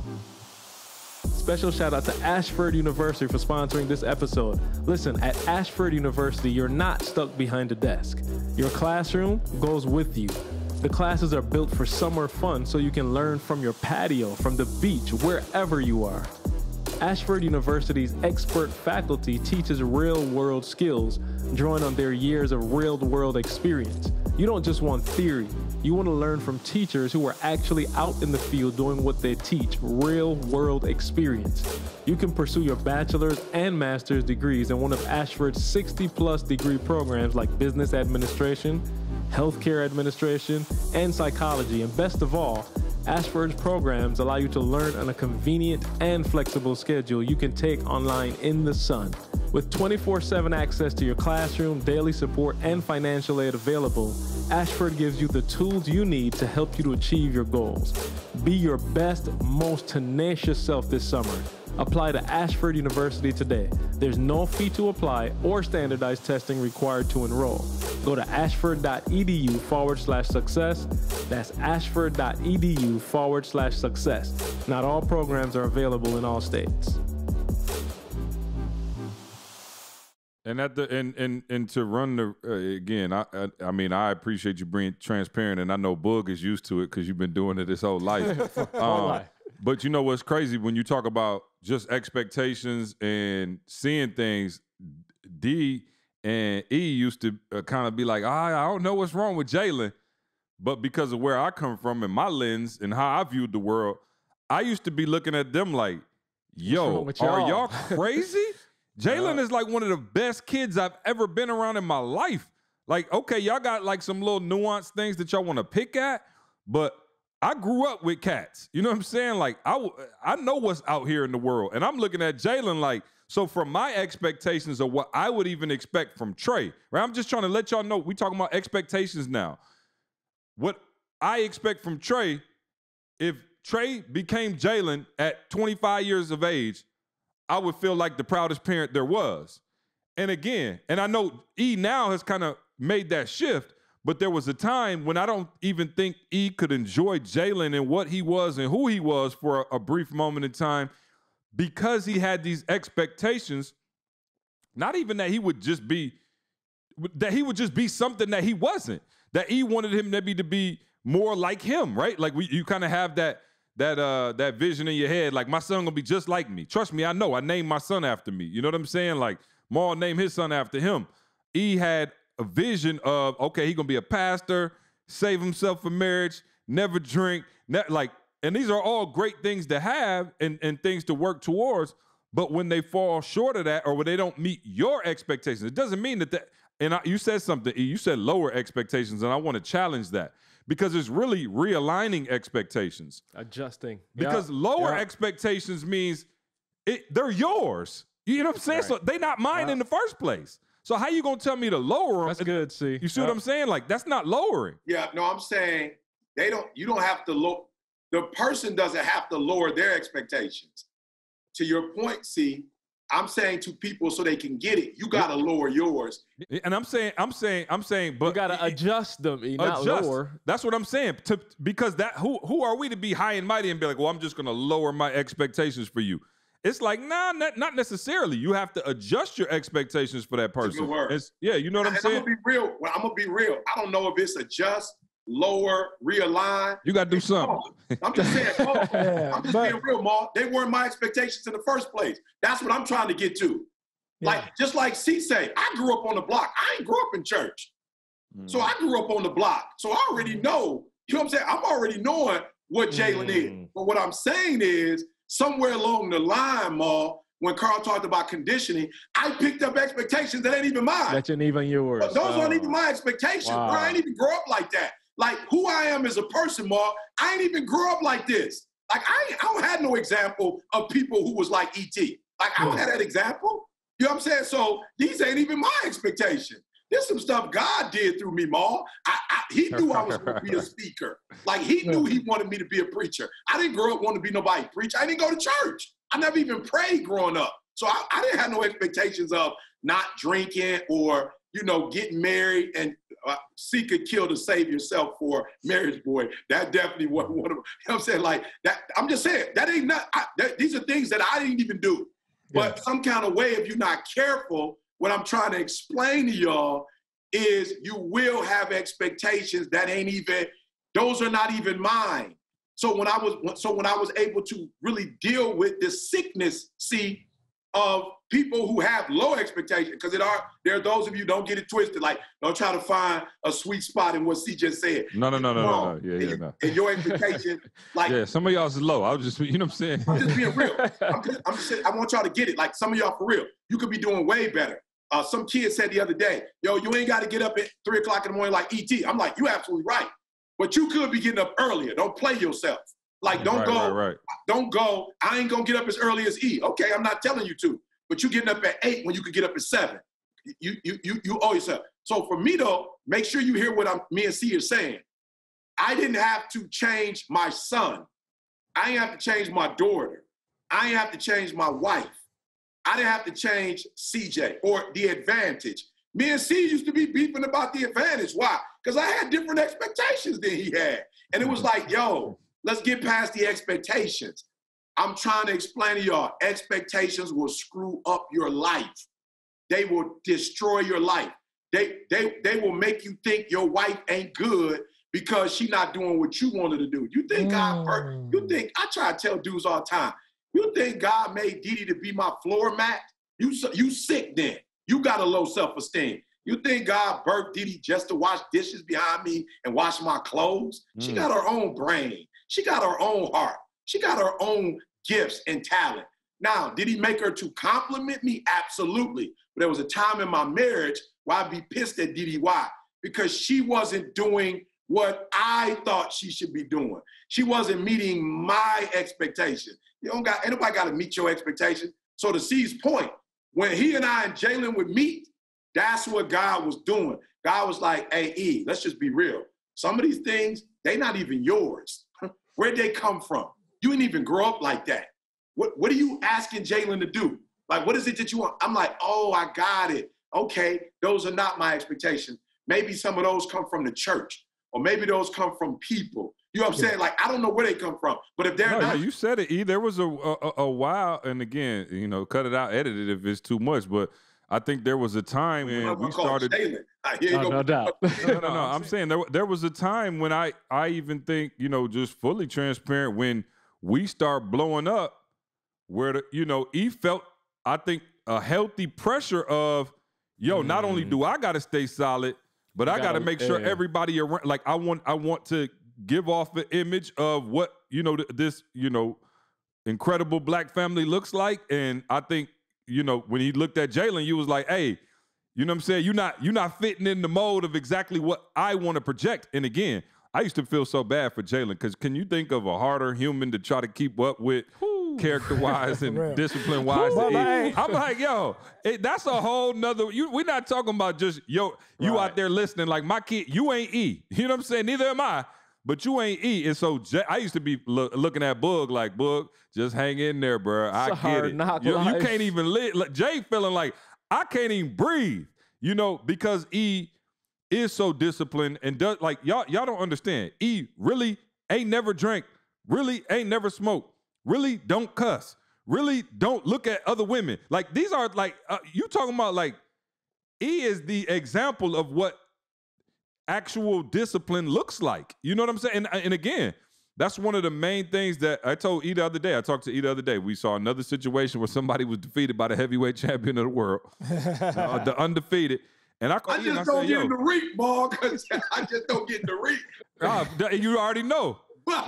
Special shout out to Ashford University for sponsoring this episode. Listen, at Ashford University, you're not stuck behind a desk. Your classroom goes with you. The classes are built for summer fun so you can learn from your patio, from the beach, wherever you are. Ashford University's expert faculty teaches real-world skills, drawing on their years of real-world experience. You don't just want theory. You want to learn from teachers who are actually out in the field doing what they teach, real-world experience. You can pursue your bachelor's and master's degrees in one of Ashford's sixty plus degree programs like business administration, healthcare administration, and psychology. And best of all, Ashford's programs allow you to learn on a convenient and flexible schedule you can take online in the sun. With twenty-four seven access to your classroom, daily support, and financial aid available, Ashford gives you the tools you need to help you to achieve your goals. Be your best, most tenacious self this summer. Apply to Ashford University today. There's no fee to apply or standardized testing required to enroll. Go to ashford.edu forward slash success. That's ashford.edu forward slash success. Not all programs are available in all states. And at the and and and to run the uh, again, I, I I mean I appreciate you being transparent, and I know Boog is used to it because you've been doing it his whole life. whole um, life. But you know what's crazy when you talk about just expectations and seeing things. D and E used to uh, kind of be like, I I don't know what's wrong with Jalen, but because of where I come from and my lens and how I viewed the world, I used to be looking at them like, yo, are y'all crazy? Jalen is like one of the best kids I've ever been around in my life. Like, okay, y'all got like some little nuanced things that y'all want to pick at, but I grew up with cats. You know what I'm saying? Like, I, I know what's out here in the world. And I'm looking at Jalen like, So from my expectations of what I would even expect from Trey, right? I'm just trying to let y'all know, we talking about expectations now. What I expect from Trey, if Trey became Jalen at twenty-five years of age, I would feel like the proudest parent there was. And again, and I know E now has kind of made that shift, but there was a time when I don't even think E could enjoy Jalen and what he was and who he was for a, a brief moment in time, because he had these expectations, not even that he would just be, that he would just be something that he wasn't, that E wanted him maybe to be more like him, right? Like we, you kind of have that, that, uh, that vision in your head, like my son gonna be just like me. Trust me, I know, I named my son after me. You know what I'm saying? Like Maul named his son after him. E had a vision of, okay, he gonna be a pastor, save himself for marriage, never drink, ne- like, and these are all great things to have and, and things to work towards, but when they fall short of that or when they don't meet your expectations, it doesn't mean that, that and I, you said something, E, you said lower expectations, and I wanna challenge that because it's really realigning expectations. Adjusting. Because yep. lower yep. expectations means it, they're yours. You know what I'm saying? Right. So they're not mine yep. in the first place. So how you gonna tell me to lower them? That's good, see. You see yep. what I'm saying? Like, that's not lowering. Yeah, no, I'm saying they don't, you don't have to look, the person doesn't have to lower their expectations. To your point, see, I'm saying to people so they can get it, you gotta lower yours. And I'm saying, I'm saying, I'm saying, but you gotta adjust them, not adjust. lower. That's what I'm saying. To, because that who who are we to be high and mighty and be like, well, I'm just gonna lower my expectations for you? It's like, nah, not, not necessarily. You have to adjust your expectations for that person. It's, yeah, you know what and I'm saying? I'm gonna be real. Well, I'm gonna be real. I don't know if it's adjust, lower, realign. You gotta do something. I'm just saying, oh, yeah, I'm just but, being real, Ma. They weren't my expectations in the first place. That's what I'm trying to get to. Yeah. Like, just like C say, I grew up on the block. I ain't grew up in church. Mm. So I grew up on the block. So I already know, you know what I'm saying? I'm already knowing what Jalen mm. is. But what I'm saying is, somewhere along the line, Ma, when Carl talked about conditioning, I picked up expectations that ain't even mine. That ain't even yours. But those oh. aren't even my expectations. Wow. Bro, I ain't even grow up like that. Like, who I am as a person, Ma, I ain't even grew up like this. Like, I, ain't, I don't have no example of people who was like E T. Like, I don't have that example. You know what I'm saying? So these ain't even my expectations. There's some stuff God did through me, Ma. I, I, he knew I was going to be a speaker. Like, he knew he wanted me to be a preacher. I didn't grow up wanting to be nobody preacher. I didn't go to church. I never even prayed growing up. So I, I didn't have no expectations of not drinking or, you know, getting married and uh, seek a kill to save yourself for marriage, boy. That definitely wasn't one of them. You know what I'm saying? Like, that. I'm just saying, that ain't not, I, that, these are things that I didn't even do. Yeah. But some kind of way, if you're not careful, what I'm trying to explain to y'all is you will have expectations that ain't even, those are not even mine. So when I was, so when I was able to really deal with this sickness, see, of people who have low expectations, because it are, there are those of you, don't get it twisted, like, don't try to find a sweet spot in what C just said. No, no, no, no, no, no, yeah, yeah, no. And your expectation, like. Yeah, some of y'all's is low. I was just, you know what I'm saying? I'm just being real. I'm just, I'm just saying, I want y'all to get it. Like, some of y'all, for real, you could be doing way better. Uh, some kid said the other day, yo, you ain't got to get up at three o'clock in the morning like E T. I'm like, you absolutely right. But you could be getting up earlier. Don't play yourself. Like, don't right, go, right, right. don't go, I ain't going to get up as early as E. Okay, I'm not telling you to. But you getting up at eight when you could get up at seven. You, you, you, you owe yourself. So for me, though, make sure you hear what I'm, me and C are saying. I didn't have to change my son. I didn't have to change my daughter. I didn't have to change my wife. I didn't have to change C J or the advantage. Me and C used to be beefing about the advantage. Why? Because I had different expectations than he had. And it was like, yo, let's get past the expectations. I'm trying to explain to y'all, expectations will screw up your life. They will destroy your life. They, they, they will make you think your wife ain't good because she not doing what you wanted to do. You think mm. God, you think, I try to tell dudes all the time, you think God made Didi to be my floor mat? You, you sick then. You got a low self-esteem. You think God birthed Didi just to wash dishes behind me and wash my clothes? Mm. She got her own brain. She got her own heart. She got her own gifts and talent. Now, did he make her to compliment me? Absolutely. But there was a time in my marriage where I'd be pissed at Didi. Why? Because she wasn't doing what I thought she should be doing. She wasn't meeting my expectations. You don't got, anybody got to meet your expectations. So to C's point, when he and I and Jalen would meet, that's what God was doing. God was like, hey, E, let's just be real. Some of these things, they not even yours. Where'd they come from? You didn't even grow up like that. What, what are you asking Jalen to do? Like, what is it that you want? I'm like, oh, I got it. Okay, those are not my expectations. Maybe some of those come from the church, or maybe those come from people. You know what I'm saying? Like, I don't know where they come from, but if they're no, not. You said it, E. There was a, a, a while, and again, you know, cut it out, edit it if it's too much, but I think there was a time when we started. Oh, no doubt. no, no, no. I'm saying there, there was a time when I, I even think, you know, just fully transparent, when we start blowing up, where, the, you know, E felt, I think, a healthy pressure of, yo, mm. not only do I got to stay solid, but you I got to make sure yeah. everybody around, like, I want, I want to give off the image of what, you know, th- this, you know, incredible black family looks like. And I think, you know, when he looked at Jalen, you was like, hey, you know what I'm saying? You're not, you're not fitting in the mode of exactly what I want to project. And again, I used to feel so bad for Jalen, because can you think of a harder human to try to keep up with character-wise and discipline-wise? I'm like, yo, it, that's a whole nother, you, we're not talking about just, yo, you right. out there listening like my kid, you ain't E. You know what I'm saying? Neither am I. But you ain't E. And so J- I used to be lo- looking at Bug like, Bug, just hang in there, bro. I it's get it. You, you can't even live. Like, Jay feeling like, I can't even breathe, you know, because E is so disciplined and does, like, y'all, y'all don't understand. E really ain't never drank, really ain't never smoked, really don't cuss, really don't look at other women. Like, these are like, uh, you talking about, like, E is the example of what actual discipline looks like. You know what I'm saying? And, and again, that's one of the main things that I told E the other day. I talked to E the other day. We saw another situation where somebody was defeated by the heavyweight champion of the world, uh, the undefeated. And I, I just and I don't said, get Yo, in the reap, ball, because I just don't get in the reap. Uh, you already know.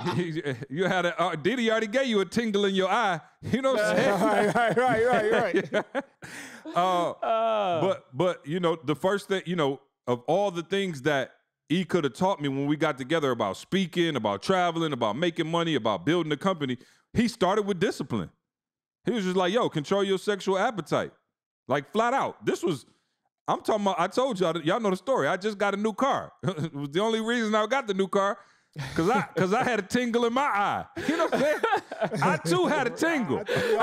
You had a, uh, Diddy already gave you a tingle in your eye. You know what I'm saying? right, right, right, right, right. uh, uh. But, but, you know, the first thing, you know, of all the things that E could have taught me when we got together about speaking, about traveling, about making money, about building a company, he started with discipline. He was just like, yo, control your sexual appetite. Like, flat out. This was, I'm talking about, I told y'all, y'all know the story. I just got a new car. It was the only reason I got the new car, because I, cause I had a tingle in my eye. You know what I'm saying? I too had a tingle.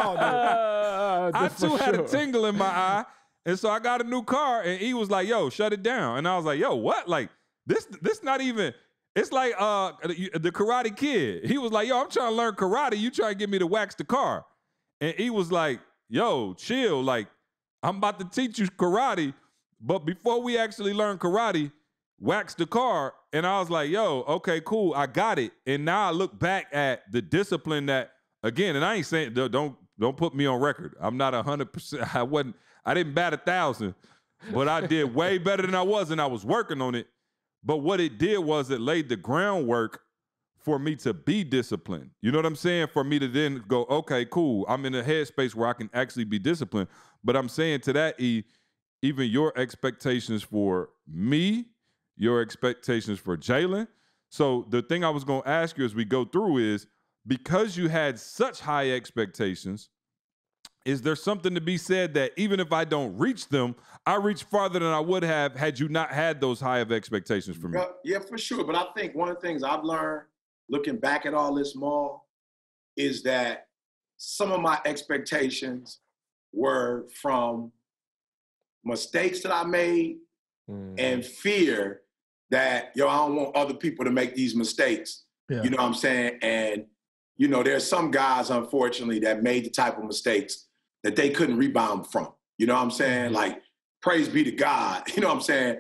uh, I too had sure. a tingle in my eye. And so I got a new car, and he was like, yo, shut it down. And I was like, yo, what? Like, this this not even, it's like uh the Karate Kid. He was like, yo, I'm trying to learn karate. You trying to get me to wax the car. And he was like, yo, chill. Like, I'm about to teach you karate, but before we actually learn karate, wax the car. And I was like, yo, okay, cool, I got it. And now I look back at the discipline that, again, and I ain't saying, don't don't put me on record. I'm not one hundred percent, I wasn't, I didn't bat a thousand, but I did way better than I was, and I was working on it. But what it did was it laid the groundwork for me to be disciplined. You know what I'm saying? For me to then go, okay, cool, I'm in a headspace where I can actually be disciplined. But I'm saying to that, E, even your expectations for me, your expectations for Jalen. So the thing I was going to ask you as we go through is, because you had such high expectations, is there something to be said that even if I don't reach them, I reach farther than I would have had you not had those high of expectations for me? Yeah, yeah, for sure. But I think one of the things I've learned looking back at all this, Maul, is that some of my expectations were from mistakes that I made mm. and fear that, yo, I don't want other people to make these mistakes. Yeah. You know what I'm saying? And, you know, there's some guys, unfortunately, that made the type of mistakes that they couldn't rebound from. You know what I'm saying? Like, praise be to God. You know what I'm saying?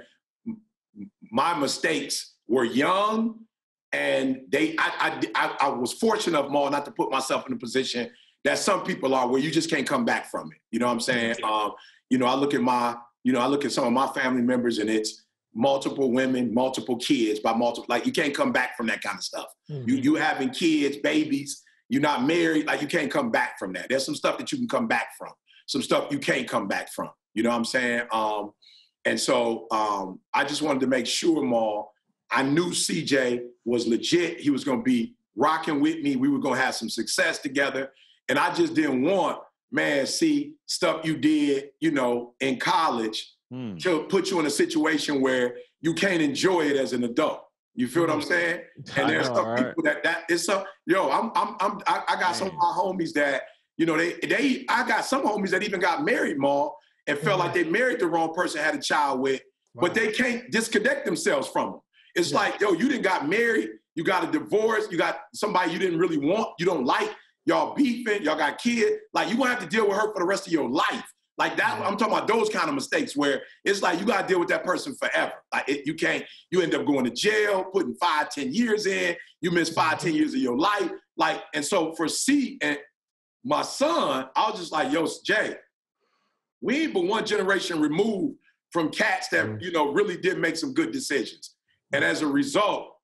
My mistakes were young, and they. I I, I, I was fortunate enough, Maul, not to put myself in a position that some people are, where you just can't come back from it. You know what I'm saying? Um, you know, I look at my, you know, I look at some of my family members, and it's multiple women, multiple kids, by multiple, like, you can't come back from that kind of stuff. Mm-hmm. You you having kids, babies, you're not married, like, you can't come back from that. There's some stuff that you can come back from, some stuff you can't come back from. You know what I'm saying? Um, and so um, I just wanted to make sure, Maul, I knew C J was legit. He was going to be rocking with me. We were going to have some success together. And I just didn't want man, see stuff you did, you know, in college mm. to put you in a situation where you can't enjoy it as an adult. You feel mm. what I'm saying? And there's some right. people that that is some. Yo, I'm I'm I'm I, I got man. some of my homies that you know they they I got some homies that even got married, Mal, and felt mm. like they married the wrong person, had a child with, wow. but they can't disconnect themselves from them. It's yeah. like, yo, you didn't got married, you got a divorce, you got somebody you didn't really want, you don't like. Y'all beefing, y'all got kids. Like, you gonna have to deal with her for the rest of your life. Like that, I'm talking about those kind of mistakes where it's like you gotta deal with that person forever. Like it, you can't, you end up going to jail, putting five, ten years in, you miss five, ten years of your life. Like, and so for C and my son, I was just like, yo, Jay, we ain't but one generation removed from cats that, you know, really did make some good decisions. And as a result,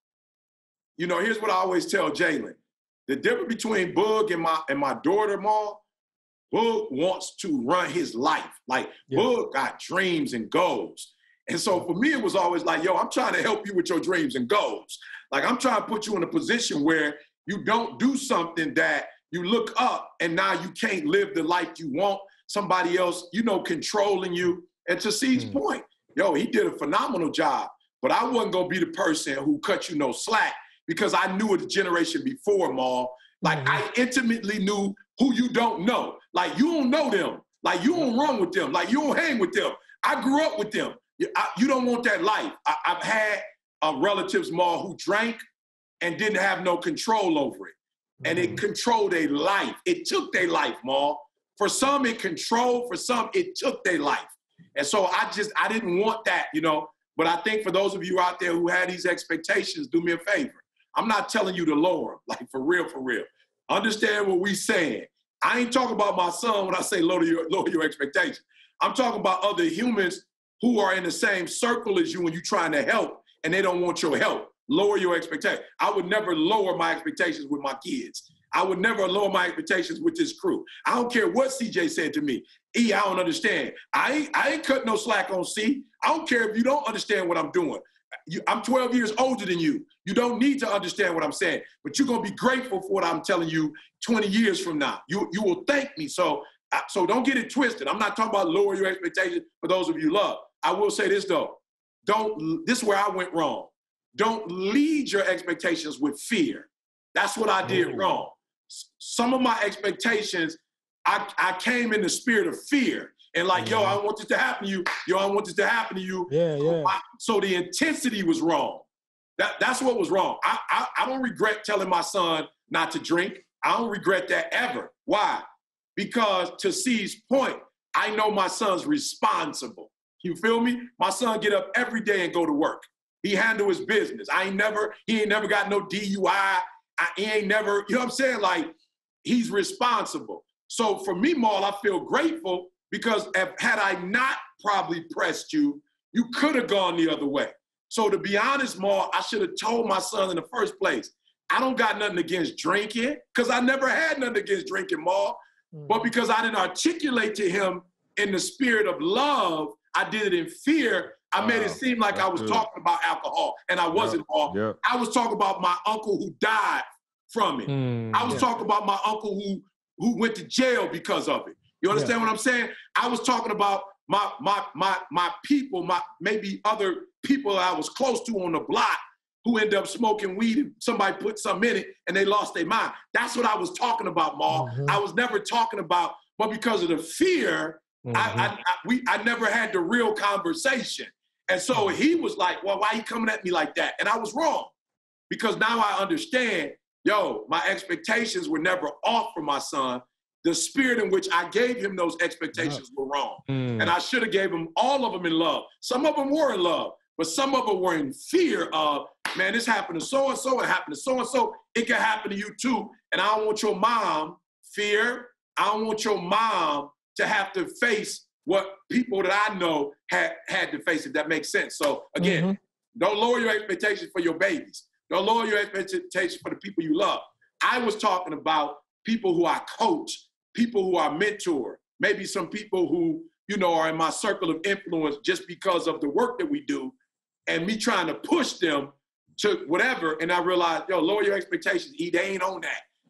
you know, here's what I always tell Jalen. The difference between Boog and my and my daughter, Mal, Boog wants to run his life. Like, yeah. Boog got dreams and goals. And so for me, it was always like, yo, I'm trying to help you with your dreams and goals. Like, I'm trying to put you in a position where you don't do something that you look up and now you can't live the life you want. Somebody else, you know, controlling you. And to C's mm. point, yo, he did a phenomenal job. But I wasn't going to be the person who cut you no slack, because I knew the generation before, Mal. Like, mm-hmm. I intimately knew who you don't know. Like, you don't know them. Like, you don't run with them. Like, you don't hang with them. I grew up with them. I, you don't want that life. I, I've had uh, relatives, Mal, who drank and didn't have no control over it. Mm-hmm. And it controlled their life. It took their life, Mal. For some, it controlled. For some, it took their life. And so I just, I didn't want that, you know. But I think for those of you out there who had these expectations, do me a favor. I'm not telling you to lower them, like for real, for real. Understand what we saying. I ain't talking about my son when I say lower your, lower your expectations. I'm talking about other humans who are in the same circle as you when you're trying to help and they don't want your help. Lower your expectations. I would never lower my expectations with my kids. I would never lower my expectations with this crew. I don't care what C J said to me. E, I don't understand. I ain't, I ain't cut no slack on C. I don't care if you don't understand what I'm doing. You, I'm twelve years older than you. You don't need to understand what I'm saying, but you're going to be grateful for what I'm telling you twenty years from now. You, you will thank me. So, so don't get it twisted. I'm not talking about lower your expectations for those of you love. I will say this, though. Don't, this is where I went wrong. Don't lead your expectations with fear. That's what I did wrong. Some of my expectations, I, I came in the spirit of fear. And like, yo, I want this to happen to you. Yo, I want this to happen to you. Yeah, yeah. I, so the intensity was wrong. That, that's what was wrong. I, I, I don't regret telling my son not to drink. I don't regret that ever. Why? Because to C's point, I know my son's responsible. You feel me? My son get up every day and go to work. He handle his business. I ain't never, he ain't never got no D U I. I, he ain't never, you know what I'm saying? Like, he's responsible. So for me, Mal, I feel grateful because if, had I not probably pressed you, you could have gone the other way. So to be honest, Mal, I should have told my son in the first place, I don't got nothing against drinking, because I never had nothing against drinking, Mal. Mm-hmm. But because I didn't articulate to him in the spirit of love, I did it in fear. I made it seem like I was good. talking about alcohol, and I wasn't, Mal. Yep. I was talking about my uncle who died from it. Mm, I was yeah. talking about my uncle who, who went to jail because of it. You understand yeah. what I'm saying? I was talking about my my my my people, my maybe other people I was close to on the block who ended up smoking weed and somebody put something in it and they lost their mind. That's what I was talking about, Mal. Mm-hmm. I was never talking about, but because of the fear, mm-hmm. I, I, I we I never had the real conversation. And so he was like, well, why are you coming at me like that? And I was wrong, because now I understand, yo, my expectations were never off for my son. The spirit in which I gave him those expectations yeah. were wrong. Mm. And I should have gave him all of them in love. Some of them were in love, but some of them were in fear of, man, this happened to so-and-so, it happened to so-and-so, it can happen to you too. And I don't want your mom, fear, I don't want your mom to have to face what people that I know had, had to face, if that makes sense. So again, mm-hmm. don't lower your expectations for your babies. Don't lower your expectations for the people you love. I was talking about people who I coach, people who I mentor, maybe some people who, you know, are in my circle of influence just because of the work that we do, and me trying to push them to whatever. And I realized, yo, lower your expectations. They ain't on that.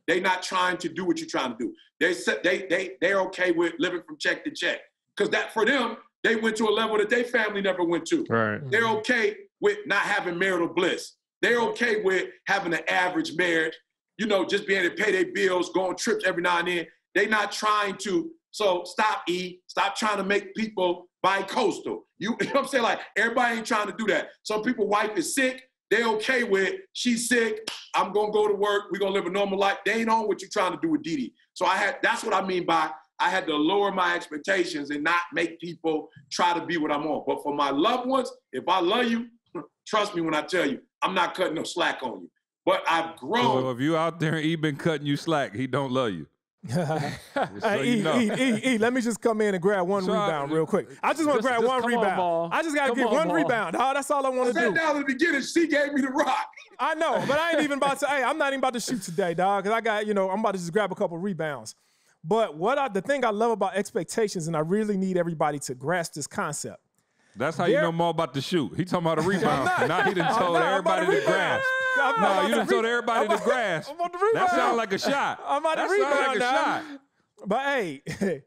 They not trying to do what you're trying to do. They they they they're okay with living from check to check, because that for them, they went to a level that their family never went to. Right. They're okay with not having marital bliss. They're okay with having an average marriage, you know, just being able to pay their bills, go on trips every now and then. They're not trying to. So stop, E. Stop trying to make people bi-coastal. You, you know what I'm saying? Like, everybody ain't trying to do that. Some people's wife is sick. They okay with, she's sick, I'm gonna go to work, we're gonna live a normal life. They ain't on what you're trying to do with Didi. So I had, that's what I mean by I had to lower my expectations and not make people try to be what I'm on. But for my loved ones, if I love you, trust me when I tell you, I'm not cutting no slack on you. But I've grown. So if you out there and he been cutting you slack, he don't love you. so so e, you know. e, e, e, let me just come in and grab one So, rebound real quick. I just want to just- grab just one come on, rebound. Ball. I just got to Come get on, one Ball. rebound. Oh, that's all I I want to sat do. down at the beginning, she gave me the rock. I know, but I ain't even about to. Hey, I'm not even about to shoot today, dog. Because I got, you know, I'm about to just grab a couple rebounds. But what I, the thing I love about expectations, and I really need everybody to grasp this concept. That's how you There- know more about the shoot. He talking about a rebound. not. Now he done I'm told not. I'm about everybody to to rebound. grasp. I'm No, about you to done told re- everybody I'm to about- grasp. I'm about to That rebound. sounds like a shot. I'm about to that rebound sound like a now. shot. But hey,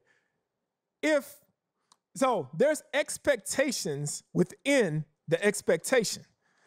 if so, there's expectations within the expectation.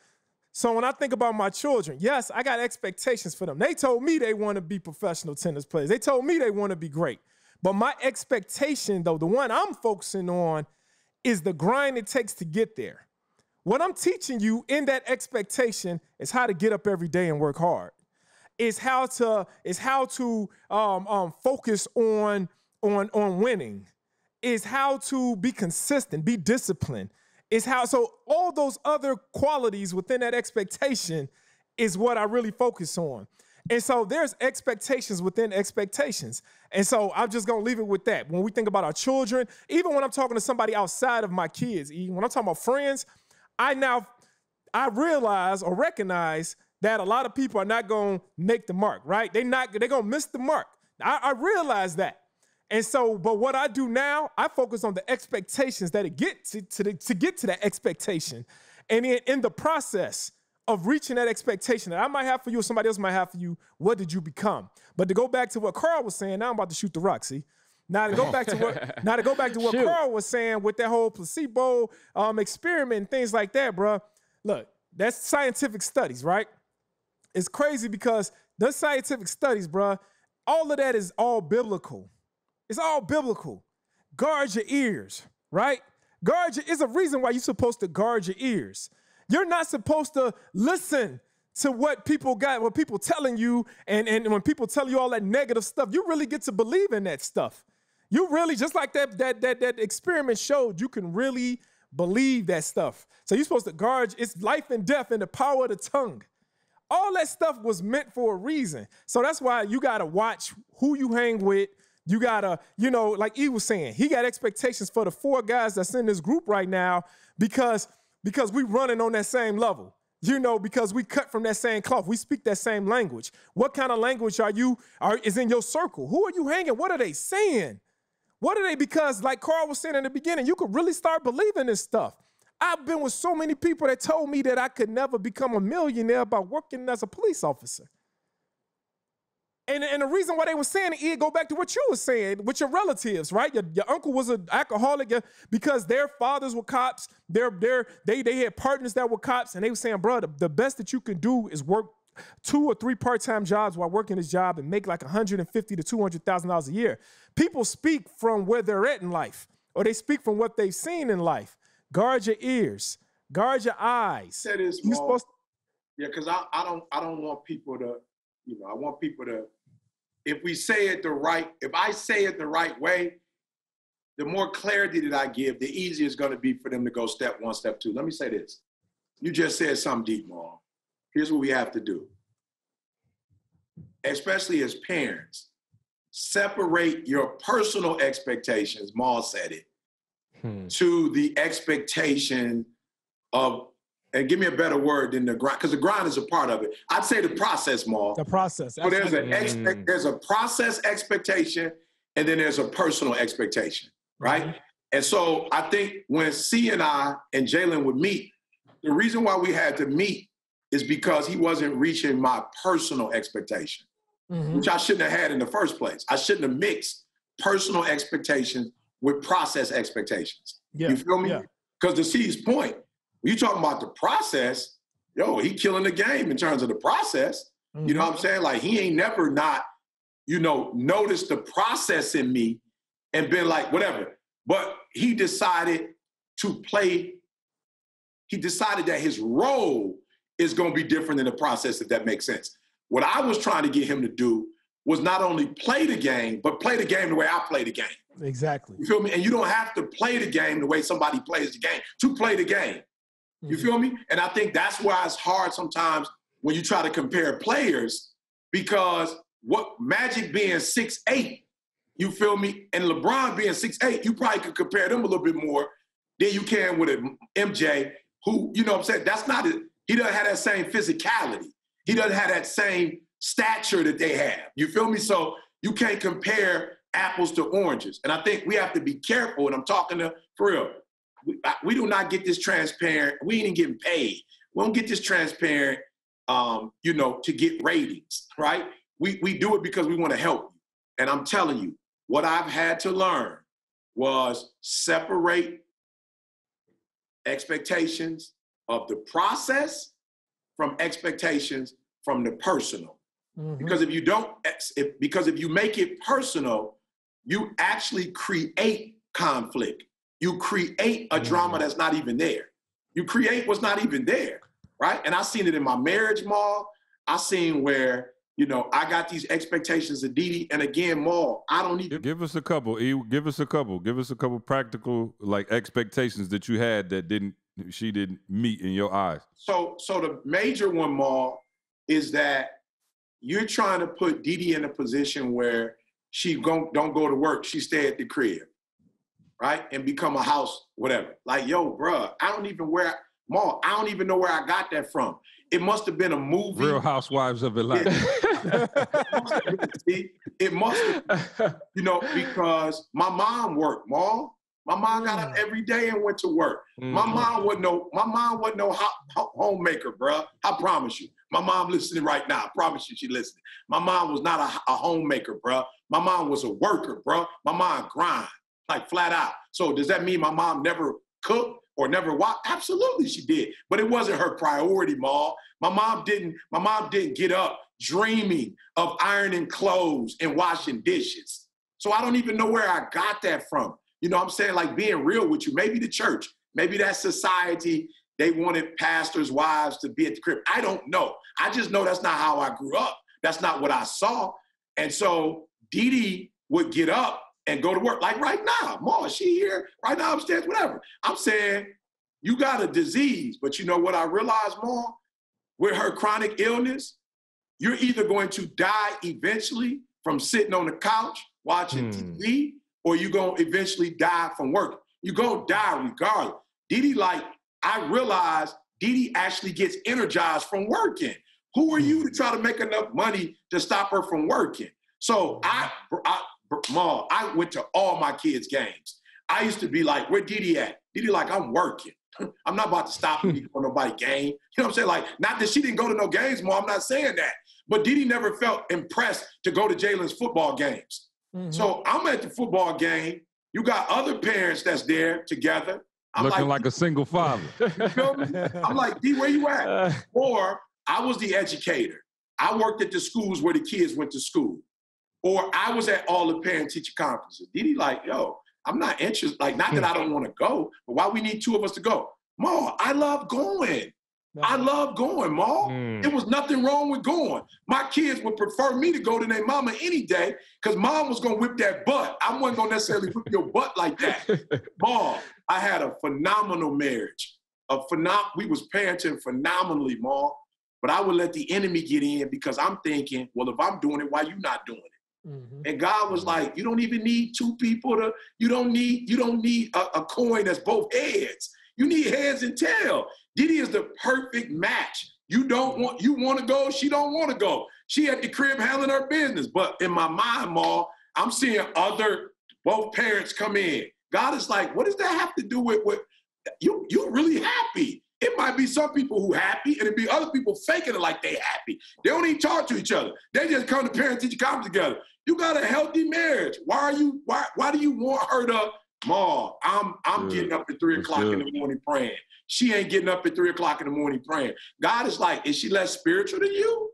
So when I think about my children, yes, I got expectations for them. They told me they want to be professional tennis players. They told me they want to be great. But my expectation, though, the one I'm focusing on is the grind it takes to get there. What I'm teaching you in that expectation is how to get up every day and work hard. Is how to is how to um, um, focus on on on winning. Is how to be consistent, be disciplined. Is how so all those other qualities within that expectation is what I really focus on. And so there's expectations within expectations. And so I'm just gonna leave it with that. When we think about our children, even when I'm talking to somebody outside of my kids, even when I'm talking about friends, I now I realize or recognize that a lot of people are not gonna make the mark, right? They not they're gonna miss the mark. I, I realize that. And so, but what I do now, I focus on the expectations that it get to, to, the, to get to that expectation. And in, in the process of reaching that expectation that I might have for you or somebody else might have for you, what did you become? But to go back to what Carl was saying, now I'm about to shoot the rock, see? Now to go back to what now to go back to what Shoot. Carl was saying with that whole placebo um, experiment and things like that, bro. Look, that's scientific studies, right? It's crazy because those scientific studies, bro, all of that is all biblical. It's all biblical. Guard your ears, right? Guard your, is a reason why you're supposed to guard your ears. You're not supposed to listen to what people got, what people telling you, and, and when people tell you all that negative stuff, you really get to believe in that stuff. You really, just like that, that, that, that experiment showed, you can really believe that stuff. So you're supposed to guard, it's life and death in the power of the tongue. All that stuff was meant for a reason. So that's why you gotta watch who you hang with. You gotta, you know, like E was saying, he got expectations for the four guys that's in this group right now because, because we running on that same level. You know, because we cut from that same cloth. We speak that same language. What kind of language are you, are, is in your circle? Who are you hanging? What are they saying? What are they? Because like Carl was saying in the beginning, you could really start believing this stuff. I've been with so many people that told me that I could never become a millionaire by working as a police officer. And, and the reason why they were saying it, it go back to what you were saying with your relatives, right? Your, your uncle was an alcoholic because their fathers were cops. Their, their, they, they had partners that were cops, and they were saying, bro, the, the best that you can do is work two or three part-time jobs while working this job and make like one hundred fifty thousand to two hundred thousand dollars a year. People speak from where they're at in life, or they speak from what they've seen in life. Guard your ears. Guard your eyes. Say this, You're Mo. supposed to- Yeah, because I, I don't I don't want people to, you know, I want people to, if we say it the right, if I say it the right way, the more clarity that I give, the easier it's going to be for them to go step one, step two. Let me say this. You just said something deep, Maul. Here's what we have to do. Especially as parents, separate your personal expectations, Maul said it, hmm. to the expectation of, and give me a better word than the grind, because the grind is a part of it. I'd say the process, Maul. The process. So there's, an expect, there's a process expectation, and then there's a personal expectation, right? Mm-hmm. And so I think when C and I and Jalen would meet, the reason why we had to meet is because he wasn't reaching my personal expectation. mm-hmm. which I shouldn't have had in the first place. I shouldn't have mixed personal expectations with process expectations. Yeah. You feel me? Because yeah. to C's point, when you talking about the process, yo, he killing the game in terms of the process. Mm-hmm. You know what I'm saying? Like, he ain't never not, you know, noticed the process in me and been like, whatever. But he decided to play, he decided that his role is going to be different than the process, if that makes sense. What I was trying to get him to do was not only play the game, but play the game the way I play the game. Exactly. You feel me? And you don't have to play the game the way somebody plays the game to play the game. Mm-hmm. You feel me? And I think that's why it's hard sometimes when you try to compare players, because what Magic being six eight, you feel me, and LeBron being six eight, you probably could compare them a little bit more than you can with a M J, who, you know what I'm saying, that's not it. He doesn't have that same physicality. He doesn't have that same stature that they have. You feel me? So you can't compare apples to oranges. And I think we have to be careful, and I'm talking to, for real, we, we do not get this transparent. We ain't getting paid. We don't get this transparent, um, you know, to get ratings, right? We, we do it because we want to help you. And I'm telling you, what I've had to learn was separate expectations of the process from expectations from the personal. Mm-hmm. Because if you don't, if, because if you make it personal, you actually create conflict. You create a mm-hmm. drama that's not even there. You create what's not even there, right? And I seen it in my marriage, Maul. I seen where, you know, I got these expectations of Didi, and again, Maul, I don't even... Give us a couple, E. Give us a couple. Give us a couple practical, like, expectations that you had that didn't, she didn't meet in your eyes. So, so the major one, Maul, is that you're trying to put Didi in a position where she gon- don't go to work, she stay at the crib, right? And become a house, whatever. Like, yo, bruh, I don't even where, Maul, I don't even know where I got that from. It must have been a movie. Real Housewives of Atlanta. It, it must have, you know, because my mom worked, Maul. My mom got up every day and went to work. Mm-hmm. My mom wasn't no, my mom wasn't no ho- ho- homemaker, bruh. I promise you. My mom listening right now. I promise you she listening. My mom was not a, a homemaker, bruh. My mom was a worker, bruh. My mom grind, like flat out. So does that mean my mom never cooked or never watched? Absolutely she did. But it wasn't her priority, Maul. My mom didn't, my mom didn't get up dreaming of ironing clothes and washing dishes. So I don't even know where I got that from. You know what I'm saying? Like, being real with you. Maybe the church, maybe that society, they wanted pastors' wives to be at the crib. I don't know. I just know that's not how I grew up. That's not what I saw. And so Didi would get up and go to work. Like right now, Ma, is she here? Right now upstairs, whatever. I'm saying, you got a disease. But you know what I realized, Ma? With her chronic illness, you're either going to die eventually from sitting on the couch watching hmm. T V, or you're going to eventually die from work. You're going to die regardless. Didi, like, I realized Didi actually gets energized from working. Who are you to try to make enough money to stop her from working? So I, I, Mom, I went to all my kids' games. I used to be like, where Didi at? Didi like, I'm working. I'm not about to stop me for nobody game. You know what I'm saying? Like, not that she didn't go to no games, Mom, I'm not saying that. But Didi never felt impressed to go to Jalen's football games. Mm-hmm. So I'm at the football game. You got other parents that's there together. I'm looking like, like a single father. You feel me? I'm like, D, where you at? Uh, or I was the educator. I worked at the schools where the kids went to school. Or I was at all the parent-teacher conferences. Didi like, yo, I'm not interested. Like, not that I don't want to go, but why we need two of us to go? Ma, I love going. I love going, Ma. Mm. There was nothing wrong with going. My kids would prefer me to go to their mama any day because Mom was going to whip that butt. I wasn't going to necessarily whip your butt like that. Ma, I had a phenomenal marriage. A phenom- we was parenting phenomenally, Ma. But I would let the enemy get in because I'm thinking, well, if I'm doing it, why you not doing it? Mm-hmm. And God was like, you don't even need two people to, you don't need, you don't need a, a coin that's both heads. You need heads and tail. Didi is the perfect match. You don't want, you want to go, she don't want to go. She at the crib handling her business. But in my mind, Ma, I'm seeing other, both parents come in. God is like, what does that have to do with, with you, you're really happy. It might be some people who happy, and it be other people faking it like they happy. They don't even talk to each other. They just come to parent-teacher conference together. You got a healthy marriage. Why are you? Why? Why do you want her to? Ma, I'm I'm good. getting up at three o'clock in the morning praying. She ain't getting up at three o'clock in the morning praying. God is like, is she less spiritual than you?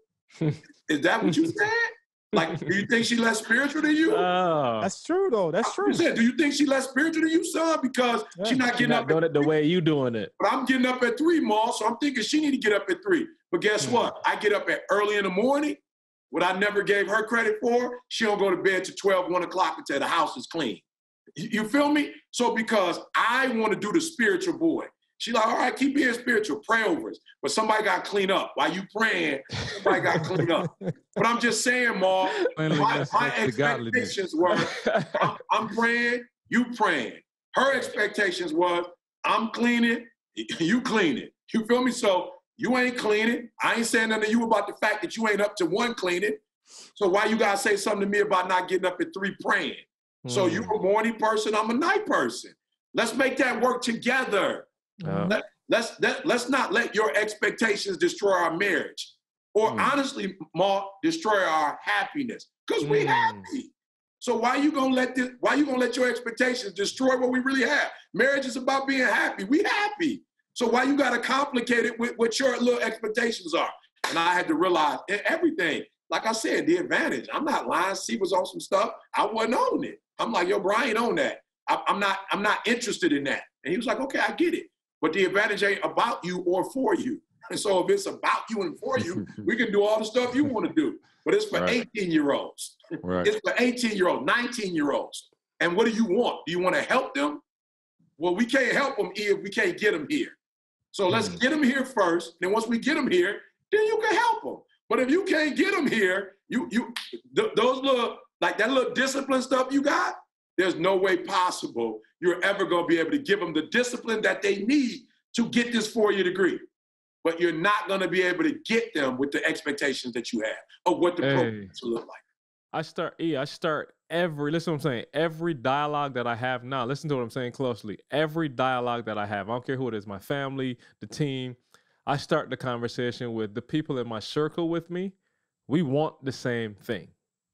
Is that what you said? Like, do you think she less spiritual than you? Oh. That's true, though. That's true. Said, do you think she less spiritual than you, son? Because yeah. she's not getting she not up doing it the way you doing it. But I'm getting up at three, Ma, so I'm thinking she need to get up at three. But guess mm-hmm. what? I get up at early in the morning. What I never gave her credit for, she don't go to bed till twelve, one o'clock until the house is clean. You, you feel me? So because I want to do the spiritual boy. She's like, all right, keep being spiritual, pray over us. But somebody got to clean up. While you praying, somebody got to clean up. But I'm just saying, Ma, my, my expectations were, I'm, I'm praying, you praying. Her expectations was, I'm cleaning, you cleaning. You feel me? So you ain't cleaning. I ain't saying nothing to you about the fact that you ain't up to one cleaning. So why you got to say something to me about not getting up at three praying? Mm. So you a morning person, I'm a night person. Let's make that work together. Uh, Let, let's let, let's not let your expectations destroy our marriage, or mm. honestly, Ma, destroy our happiness. Because mm. we happy. So why you gonna let this? Why you gonna let your expectations destroy what we really have? Marriage is about being happy. We happy. So why you gotta complicate it with what your little expectations are? And I had to realize everything. Like I said, the advantage. I'm not lying. C was on some stuff. I wasn't on it. I'm like, yo, Brian, on that. I, I'm not. I'm not interested in that. And he was like, okay, I get it. But the advantage ain't about you or for you. And so if it's about you and for you, we can do all the stuff you want to do. But it's for right. eighteen-year-olds. Right. It's for eighteen-year-olds, nineteen-year-olds. And what do you want? Do you want to help them? Well, we can't help them if we can't get them here. So let's mm. get them here first. Then once we get them here, then you can help them. But if you can't get them here, you you th- those little, like that little discipline stuff you got, there's no way possible you're ever going to be able to give them the discipline that they need to get this four-year degree. But you're not going to be able to get them with the expectations that you have of what the hey. program should look like. I start, yeah, I start every, listen to what I'm saying, every dialogue that I have now, listen to what I'm saying closely, every dialogue that I have, I don't care who it is, my family, the team, I start the conversation with the people in my circle with me. We want the same thing.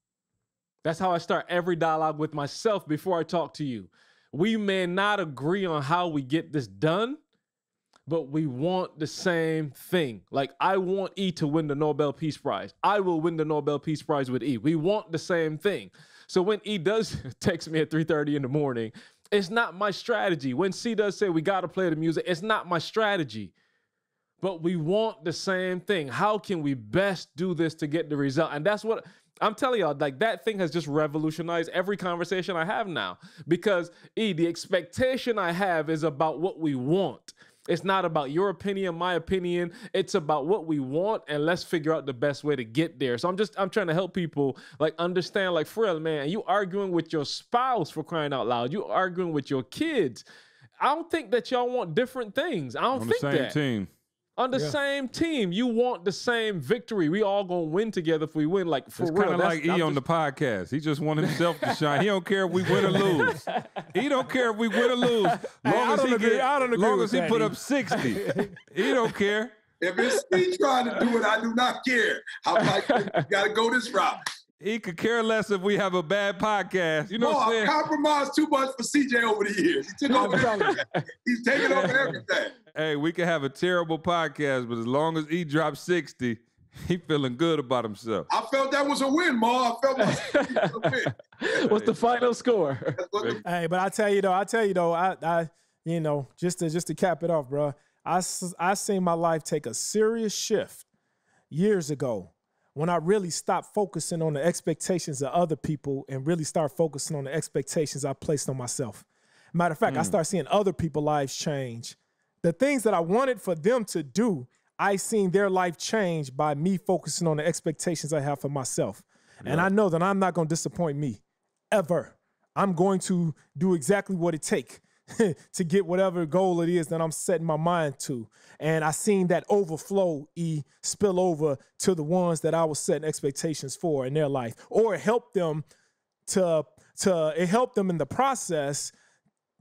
That's how I start every dialogue with myself before I talk to you. We may not agree on how we get this done, but we want the same thing. Like, I want E to win the Nobel Peace Prize. I will win the Nobel Peace Prize with E. We want the same thing. So when E does text me at three thirty in the morning, it's not my strategy. When C does say we got to play the music, it's not my strategy. But we want the same thing. How can we best do this to get the result? And that's what I'm telling y'all, like, that thing has just revolutionized every conversation I have now. Because, E, the expectation I have is about what we want. It's not about your opinion, my opinion. It's about what we want, and let's figure out the best way to get there. So I'm just, I'm trying to help people, like, understand, like, for real, man, you arguing with your spouse, for crying out loud. You arguing with your kids. I don't think that y'all want different things. I don't On think the same that. team. On the yeah. same team, you want the same victory. We all gonna win together if we win. Like, for it's real. It's kind of like E I'm on just... the podcast. He just want himself to shine. He don't care if we win or lose. He don't care if we win or lose. Long hey, as he agree, get, I don't agree long with as he that, put E. up sixty, he don't care. If it's me trying to do it, I do not care. I'm like, you gotta go this route. He could care less if we have a bad podcast. You know no, what I'm saying? I've compromised too much for C J over the years. He took over everything. He's taking over everything. Hey, we can have a terrible podcast, but as long as he drops sixty, he feeling good about himself. I felt that was a win, Ma. I felt that was a win. What's the final score? Hey, but I tell you though, I tell you though, I, I, you know, just to just to cap it off, bro. I I seen my life take a serious shift years ago when I really stopped focusing on the expectations of other people and really start focusing on the expectations I placed on myself. Matter of fact, mm. I start seeing other people's lives change. The things that I wanted for them to do, I seen their life change by me focusing on the expectations I have for myself. Yeah. And I know that I'm not going to disappoint me, ever. I'm going to do exactly what it takes to get whatever goal it is that I'm setting my mind to. And I seen that overflow, E, spill over to the ones that I was setting expectations for in their life. Or it helped them to, to it helped them in the process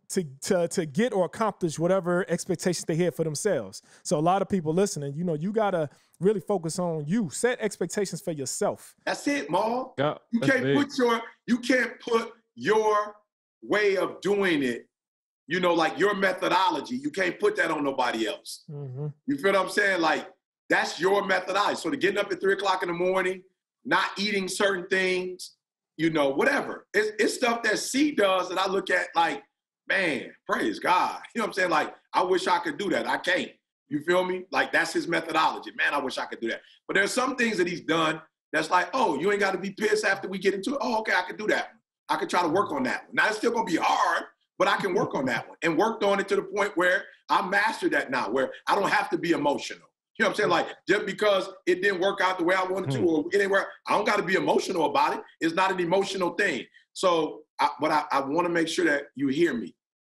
to, to, to get or accomplish whatever expectations they had for themselves. So a lot of people listening, you know, you got to really focus on you. Set expectations for yourself. That's it, Maul. Yeah, you can't big. put your you can't put your way of doing it, you know, like your methodology. You can't put that on nobody else. Mm-hmm. You feel what I'm saying? Like, that's your methodology. So to getting up at three o'clock in the morning, not eating certain things, you know, whatever. It's, it's stuff that C does that I look at like, man, praise God. You know what I'm saying? Like, I wish I could do that. I can't. You feel me? Like, that's his methodology. Man, I wish I could do that. But there's some things that he's done that's like, oh, you ain't got to be pissed after we get into it. Oh, okay, I can do that. I can try to work on that one. Now, it's still going to be hard, but I can work on that one. And worked on it to the point where I mastered that now, where I don't have to be emotional. You know what I'm saying? Like, just because it didn't work out the way I wanted to, or it didn't work, I don't got to be emotional about it. It's not an emotional thing. So, I, but I, I want to make sure that you hear me.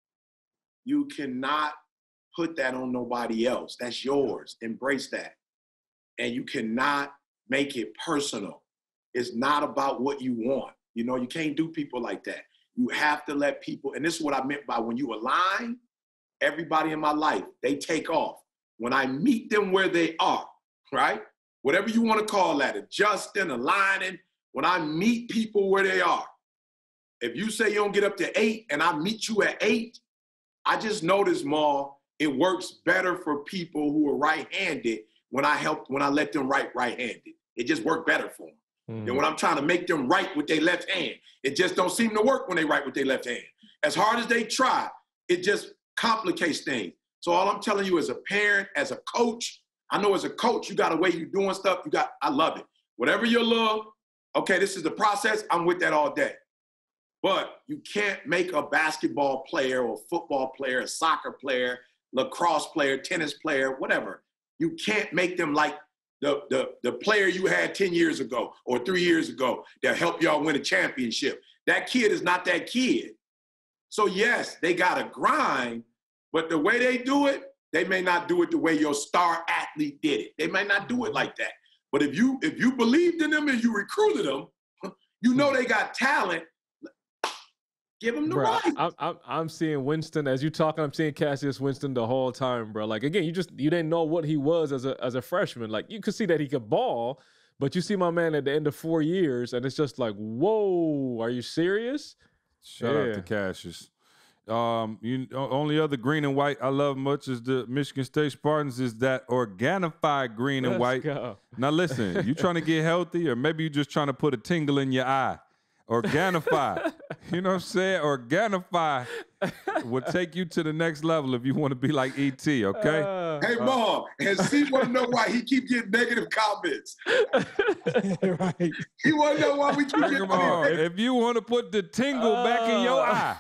You cannot put that on nobody else. That's yours. Embrace that. And you cannot make it personal. It's not about what you want. You know, you can't do people like that. You have to let people, and this is what I meant by when you align, everybody in my life, they take off. When I meet them where they are, right? Whatever you want to call that, adjusting, aligning, when I meet people where they are, if you say you don't get up to eight and I meet you at eight, I just noticed, Maul, it works better for people who are right-handed when I help, when I let them write right-handed. It just worked better for them. Mm. Than when I'm trying to make them write with their left hand. It just don't seem to work when they write with their left hand. As hard as they try, it just complicates things. So all I'm telling you as a parent, as a coach, I know as a coach, you got a way you're doing stuff. You got, I love it. Whatever your love, okay, this is the process. I'm with that all day. But you can't make a basketball player or football player, a soccer player, lacrosse player, tennis player, whatever. You can't make them like the, the, the player you had ten years ago or three years ago that helped y'all win a championship. That kid is not that kid. So yes, they got to grind, but the way they do it, they may not do it the way your star athlete did it. They may not do it like that. But if you if you believed in them and you recruited them, you know they got talent. Give him the bro, right. I'm, I'm I'm seeing Winston as you talking. I'm seeing Cassius Winston the whole time, bro. Like again, you just you didn't know what he was as a as a freshman. Like you could see that he could ball, but you see my man at the end of four years, and it's just like, whoa, are you serious? Shout yeah. out to Cassius. Um, you only other green and white I love much is the Michigan State Spartans is that Organifi green and Let's white. go. Now listen, you trying to get healthy, or maybe you just trying to put a tingle in your eye. Organifi, you know what I'm saying? Organifi will take you to the next level if you want to be like E T, okay? Uh, hey, Mom, and C want to know why he keep getting negative comments. Right. He want to know why we keep Bring getting them on. negative. If you want to put the tingle uh, back in your eye,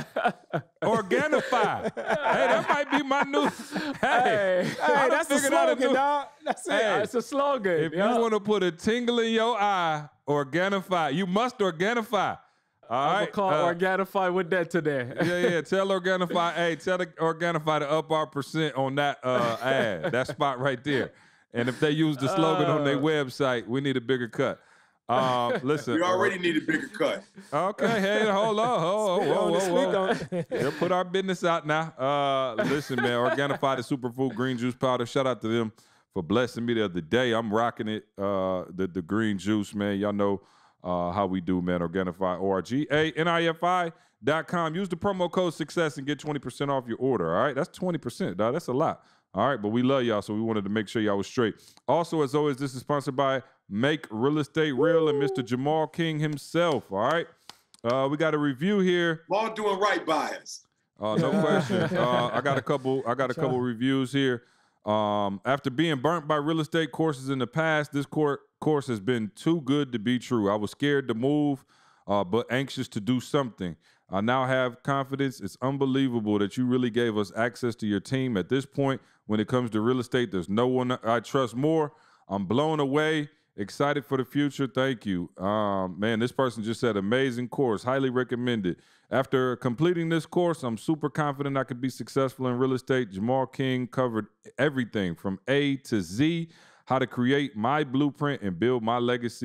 Organifi. Hey, that might be my new. Hey, hey, hey that's the slogan, new... dog. That's it. Hey, it's a slogan. If yeah. you want to put a tingle in your eye, Organifi. You must Organifi. All I'm right. Call uh, Organifi with that today. yeah, yeah. Tell Organifi, hey, tell the Organifi to up our percent on that uh, ad, that spot right there. And if they use the slogan uh, on their website, we need a bigger cut. Um, listen, we already uh, need a bigger cut. Okay, hey, hold on, hold on, whoa, whoa, whoa. They'll put our business out now. Uh, listen, man, Organifi, the superfood green juice powder. Shout out to them for blessing me the other day. I'm rocking it, uh, the the green juice, man. Y'all know uh, how we do, man. Organifi, O R G A N I F I dot com. Use the promo code SUCCESS and get twenty percent off your order. All right, that's twenty percent, dog. That's a lot. All right, but we love y'all, so we wanted to make sure y'all was straight. Also, as always, this is sponsored by Make Real Estate Real Woo! And Mister Jamal King himself. All right, uh, we got a review here. All doing right by us. Uh, no question. Uh, I got a couple. I got a couple reviews here. Um, after being burnt by real estate courses in the past, this cour- course has been too good to be true. I was scared to move, uh, but anxious to do something. I now have confidence. It's unbelievable that you really gave us access to your team. At this point, when it comes to real estate, there's no one I trust more. I'm blown away, excited for the future. Thank you. Um, man, this person just said amazing course, highly recommended. After completing this course, I'm super confident I could be successful in real estate. Jamal King covered everything from A to Z, how to create my blueprint and build my legacy.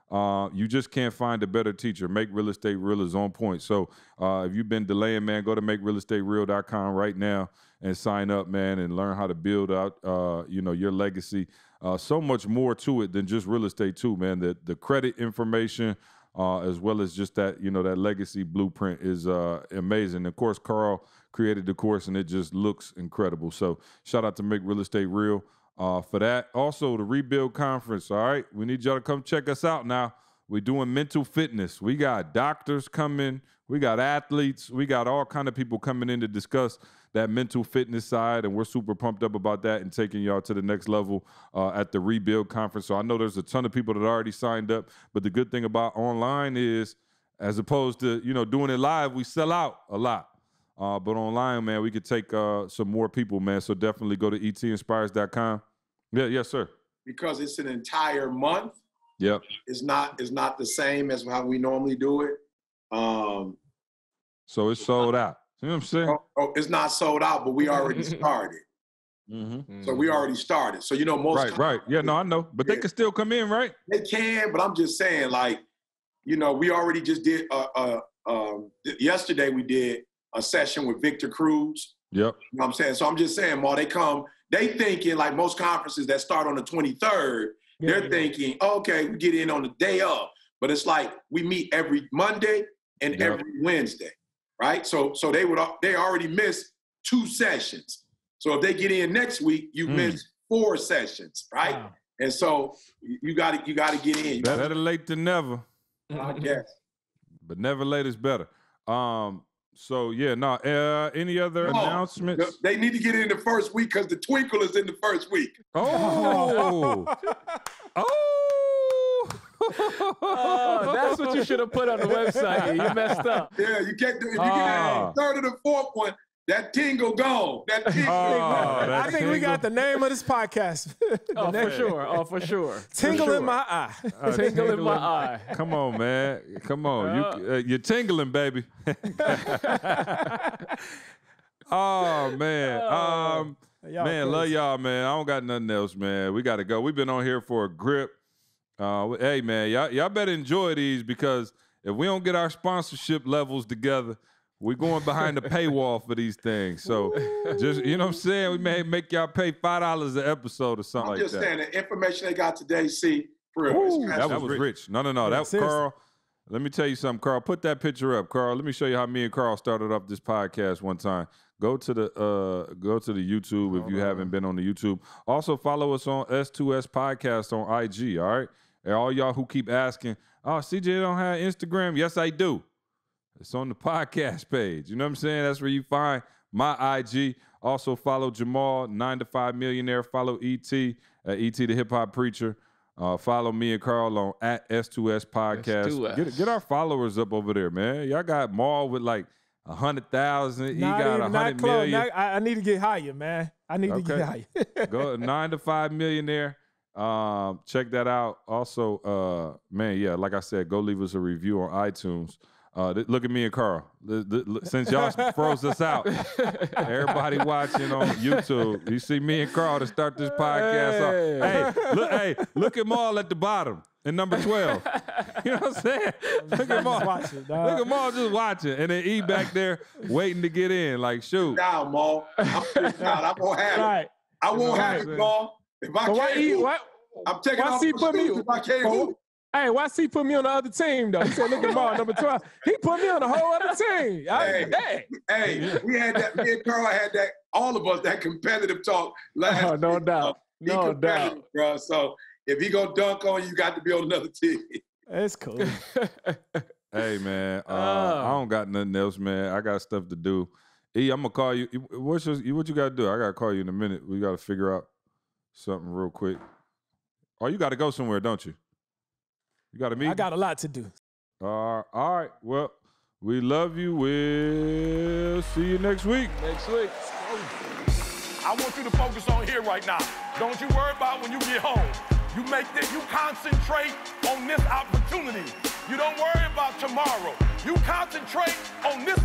Uh, you just can't find a better teacher. Make Real Estate Real is on point. So uh, if you've been delaying, man, go to make real estate real dot com right now and sign up, man, and learn how to build out, uh, you know, your legacy. Uh, so much more to it than just real estate, too, man. The the credit information, uh, as well as just that, you know, that legacy blueprint is uh, amazing. Of course, Carl created the course, and it just looks incredible. So shout out to Make Real Estate Real uh, for that. Also, the Rebuild Conference, all right? We need y'all to come check us out now. We're doing mental fitness. We got doctors coming. We got athletes. We got all kind of people coming in to discuss that mental fitness side, and we're super pumped up about that and taking y'all to the next level uh, at the Rebuild Conference. So I know there's a ton of people that already signed up, but the good thing about online is, as opposed to, you know, doing it live, we sell out a lot. Uh, but online, man, we could take uh, some more people, man. So definitely go to E T inspires dot com. Yeah, yes, sir. Because it's an entire month. Yep. It's not, it's not the same as how we normally do it. Um, so it's sold out. You know what I'm saying? Oh, oh, it's not sold out, but we already started. Mm-hmm. So we already started. So, you know, most Right, right. Yeah, no, I know. But yeah, they can still come in, right? They can, but I'm just saying, like, you know, we already just did, uh, uh, um, yesterday we did a session with Victor Cruz. Yep. You know what I'm saying? So I'm just saying, while they come, they thinking, like most conferences that start on the twenty-third, yeah, they're yeah. thinking, okay, we get in on the day of. But it's like we meet every Monday and yep. every Wednesday. Right, so so they would they already missed two sessions. So if they get in next week, you mm. miss four sessions, right? Wow. And so you got to you got to get in. Better gotta, late than never. I guess, but never late is better. Um. So yeah, no. Uh, any other no, announcements? They need to get in the first week because the Twinkle is in the first week. Oh. oh. Oh, that's what you should have put on the website. You messed up. Yeah, you can't do it. If you oh. get in the third or the fourth one, that tingle gone. That tingle. Oh, that I think tingle. We got the name of this podcast. oh, for sure. Oh, for sure. Tingle for sure. in my eye. Uh, tingle, tingle in my eye. Come on, man. Come on. Uh, you, uh, you're tingling, baby. oh, man. Um, y'all man, crazy. Love y'all, man. I don't got nothing else, man. We got to go. We've been on here for a grip. Uh, hey, man, y'all, y'all better enjoy these because if we don't get our sponsorship levels together, we're going behind the paywall for these things. So just, you know what I'm saying? We may make y'all pay five dollars an episode or something like that. I'm just saying, the information they got today, see, for real. Ooh, that was rich. rich. No, no, no. Yeah, that seriously. Carl, let me tell you something, Carl. Put that picture up, Carl. Let me show you how me and Carl started off this podcast one time. Go to the uh, go to the YouTube if you haven't been on the YouTube. Also, follow us on S two S Podcast on I G, all right? And all y'all who keep asking, oh, C J don't have Instagram. Yes, I do. It's on the podcast page. You know what I'm saying? That's where you find my I G. Also follow Jamal, nine to five Millionaire. Follow E T, at E T the Hip Hop Preacher. Uh, follow me and Carl on at S two S Podcast. S two S. Get, get our followers up over there, man. Y'all got Maul with like one hundred thousand. He got one hundred million. Not, I, I need to get higher, man. I need okay. to get higher. Go nine to five Millionaire. Um, check that out. Also, uh, man, yeah, like I said, go leave us a review on iTunes. Uh, th- look at me and Carl. Th- th- since y'all froze us out, everybody watching on YouTube, you see me and Carl to start this podcast hey. off. Hey, look, hey, look at Maul at the bottom in number twelve. You know what I'm saying? Look at Maul. Watching, look at Maul just watching, and then E back there waiting to get in. Like, shoot. Down, Maul. I'm down. I'm gonna have right. it. I won't have it, Maul. If I but can't, why he, why, I'm taking why off he put me, if I can't move. Hey, why he put me on the other team though? He said, "Look at Maul, number twelve." He put me on the whole other team. I, hey, hey, hey, we had that. Me and Carl had that. All of us that competitive talk last. Oh, no week, doubt, uh, no doubt, bro. So if he gonna dunk on you, you got to be on another team. That's cool. Hey man, uh, oh. I don't got nothing else, man. I got stuff to do. E, I'm gonna call you. What's your, what you got to do? I gotta call you in a minute. We gotta figure out something real quick. Oh, you got to go somewhere, don't you? You got to meet? I got a lot to do. Uh, all right. Well, we love you. We'll see you next week. Next week. I want you to focus on here right now. Don't you worry about when you get home. You make this, you concentrate on this opportunity. You don't worry about tomorrow. You concentrate on this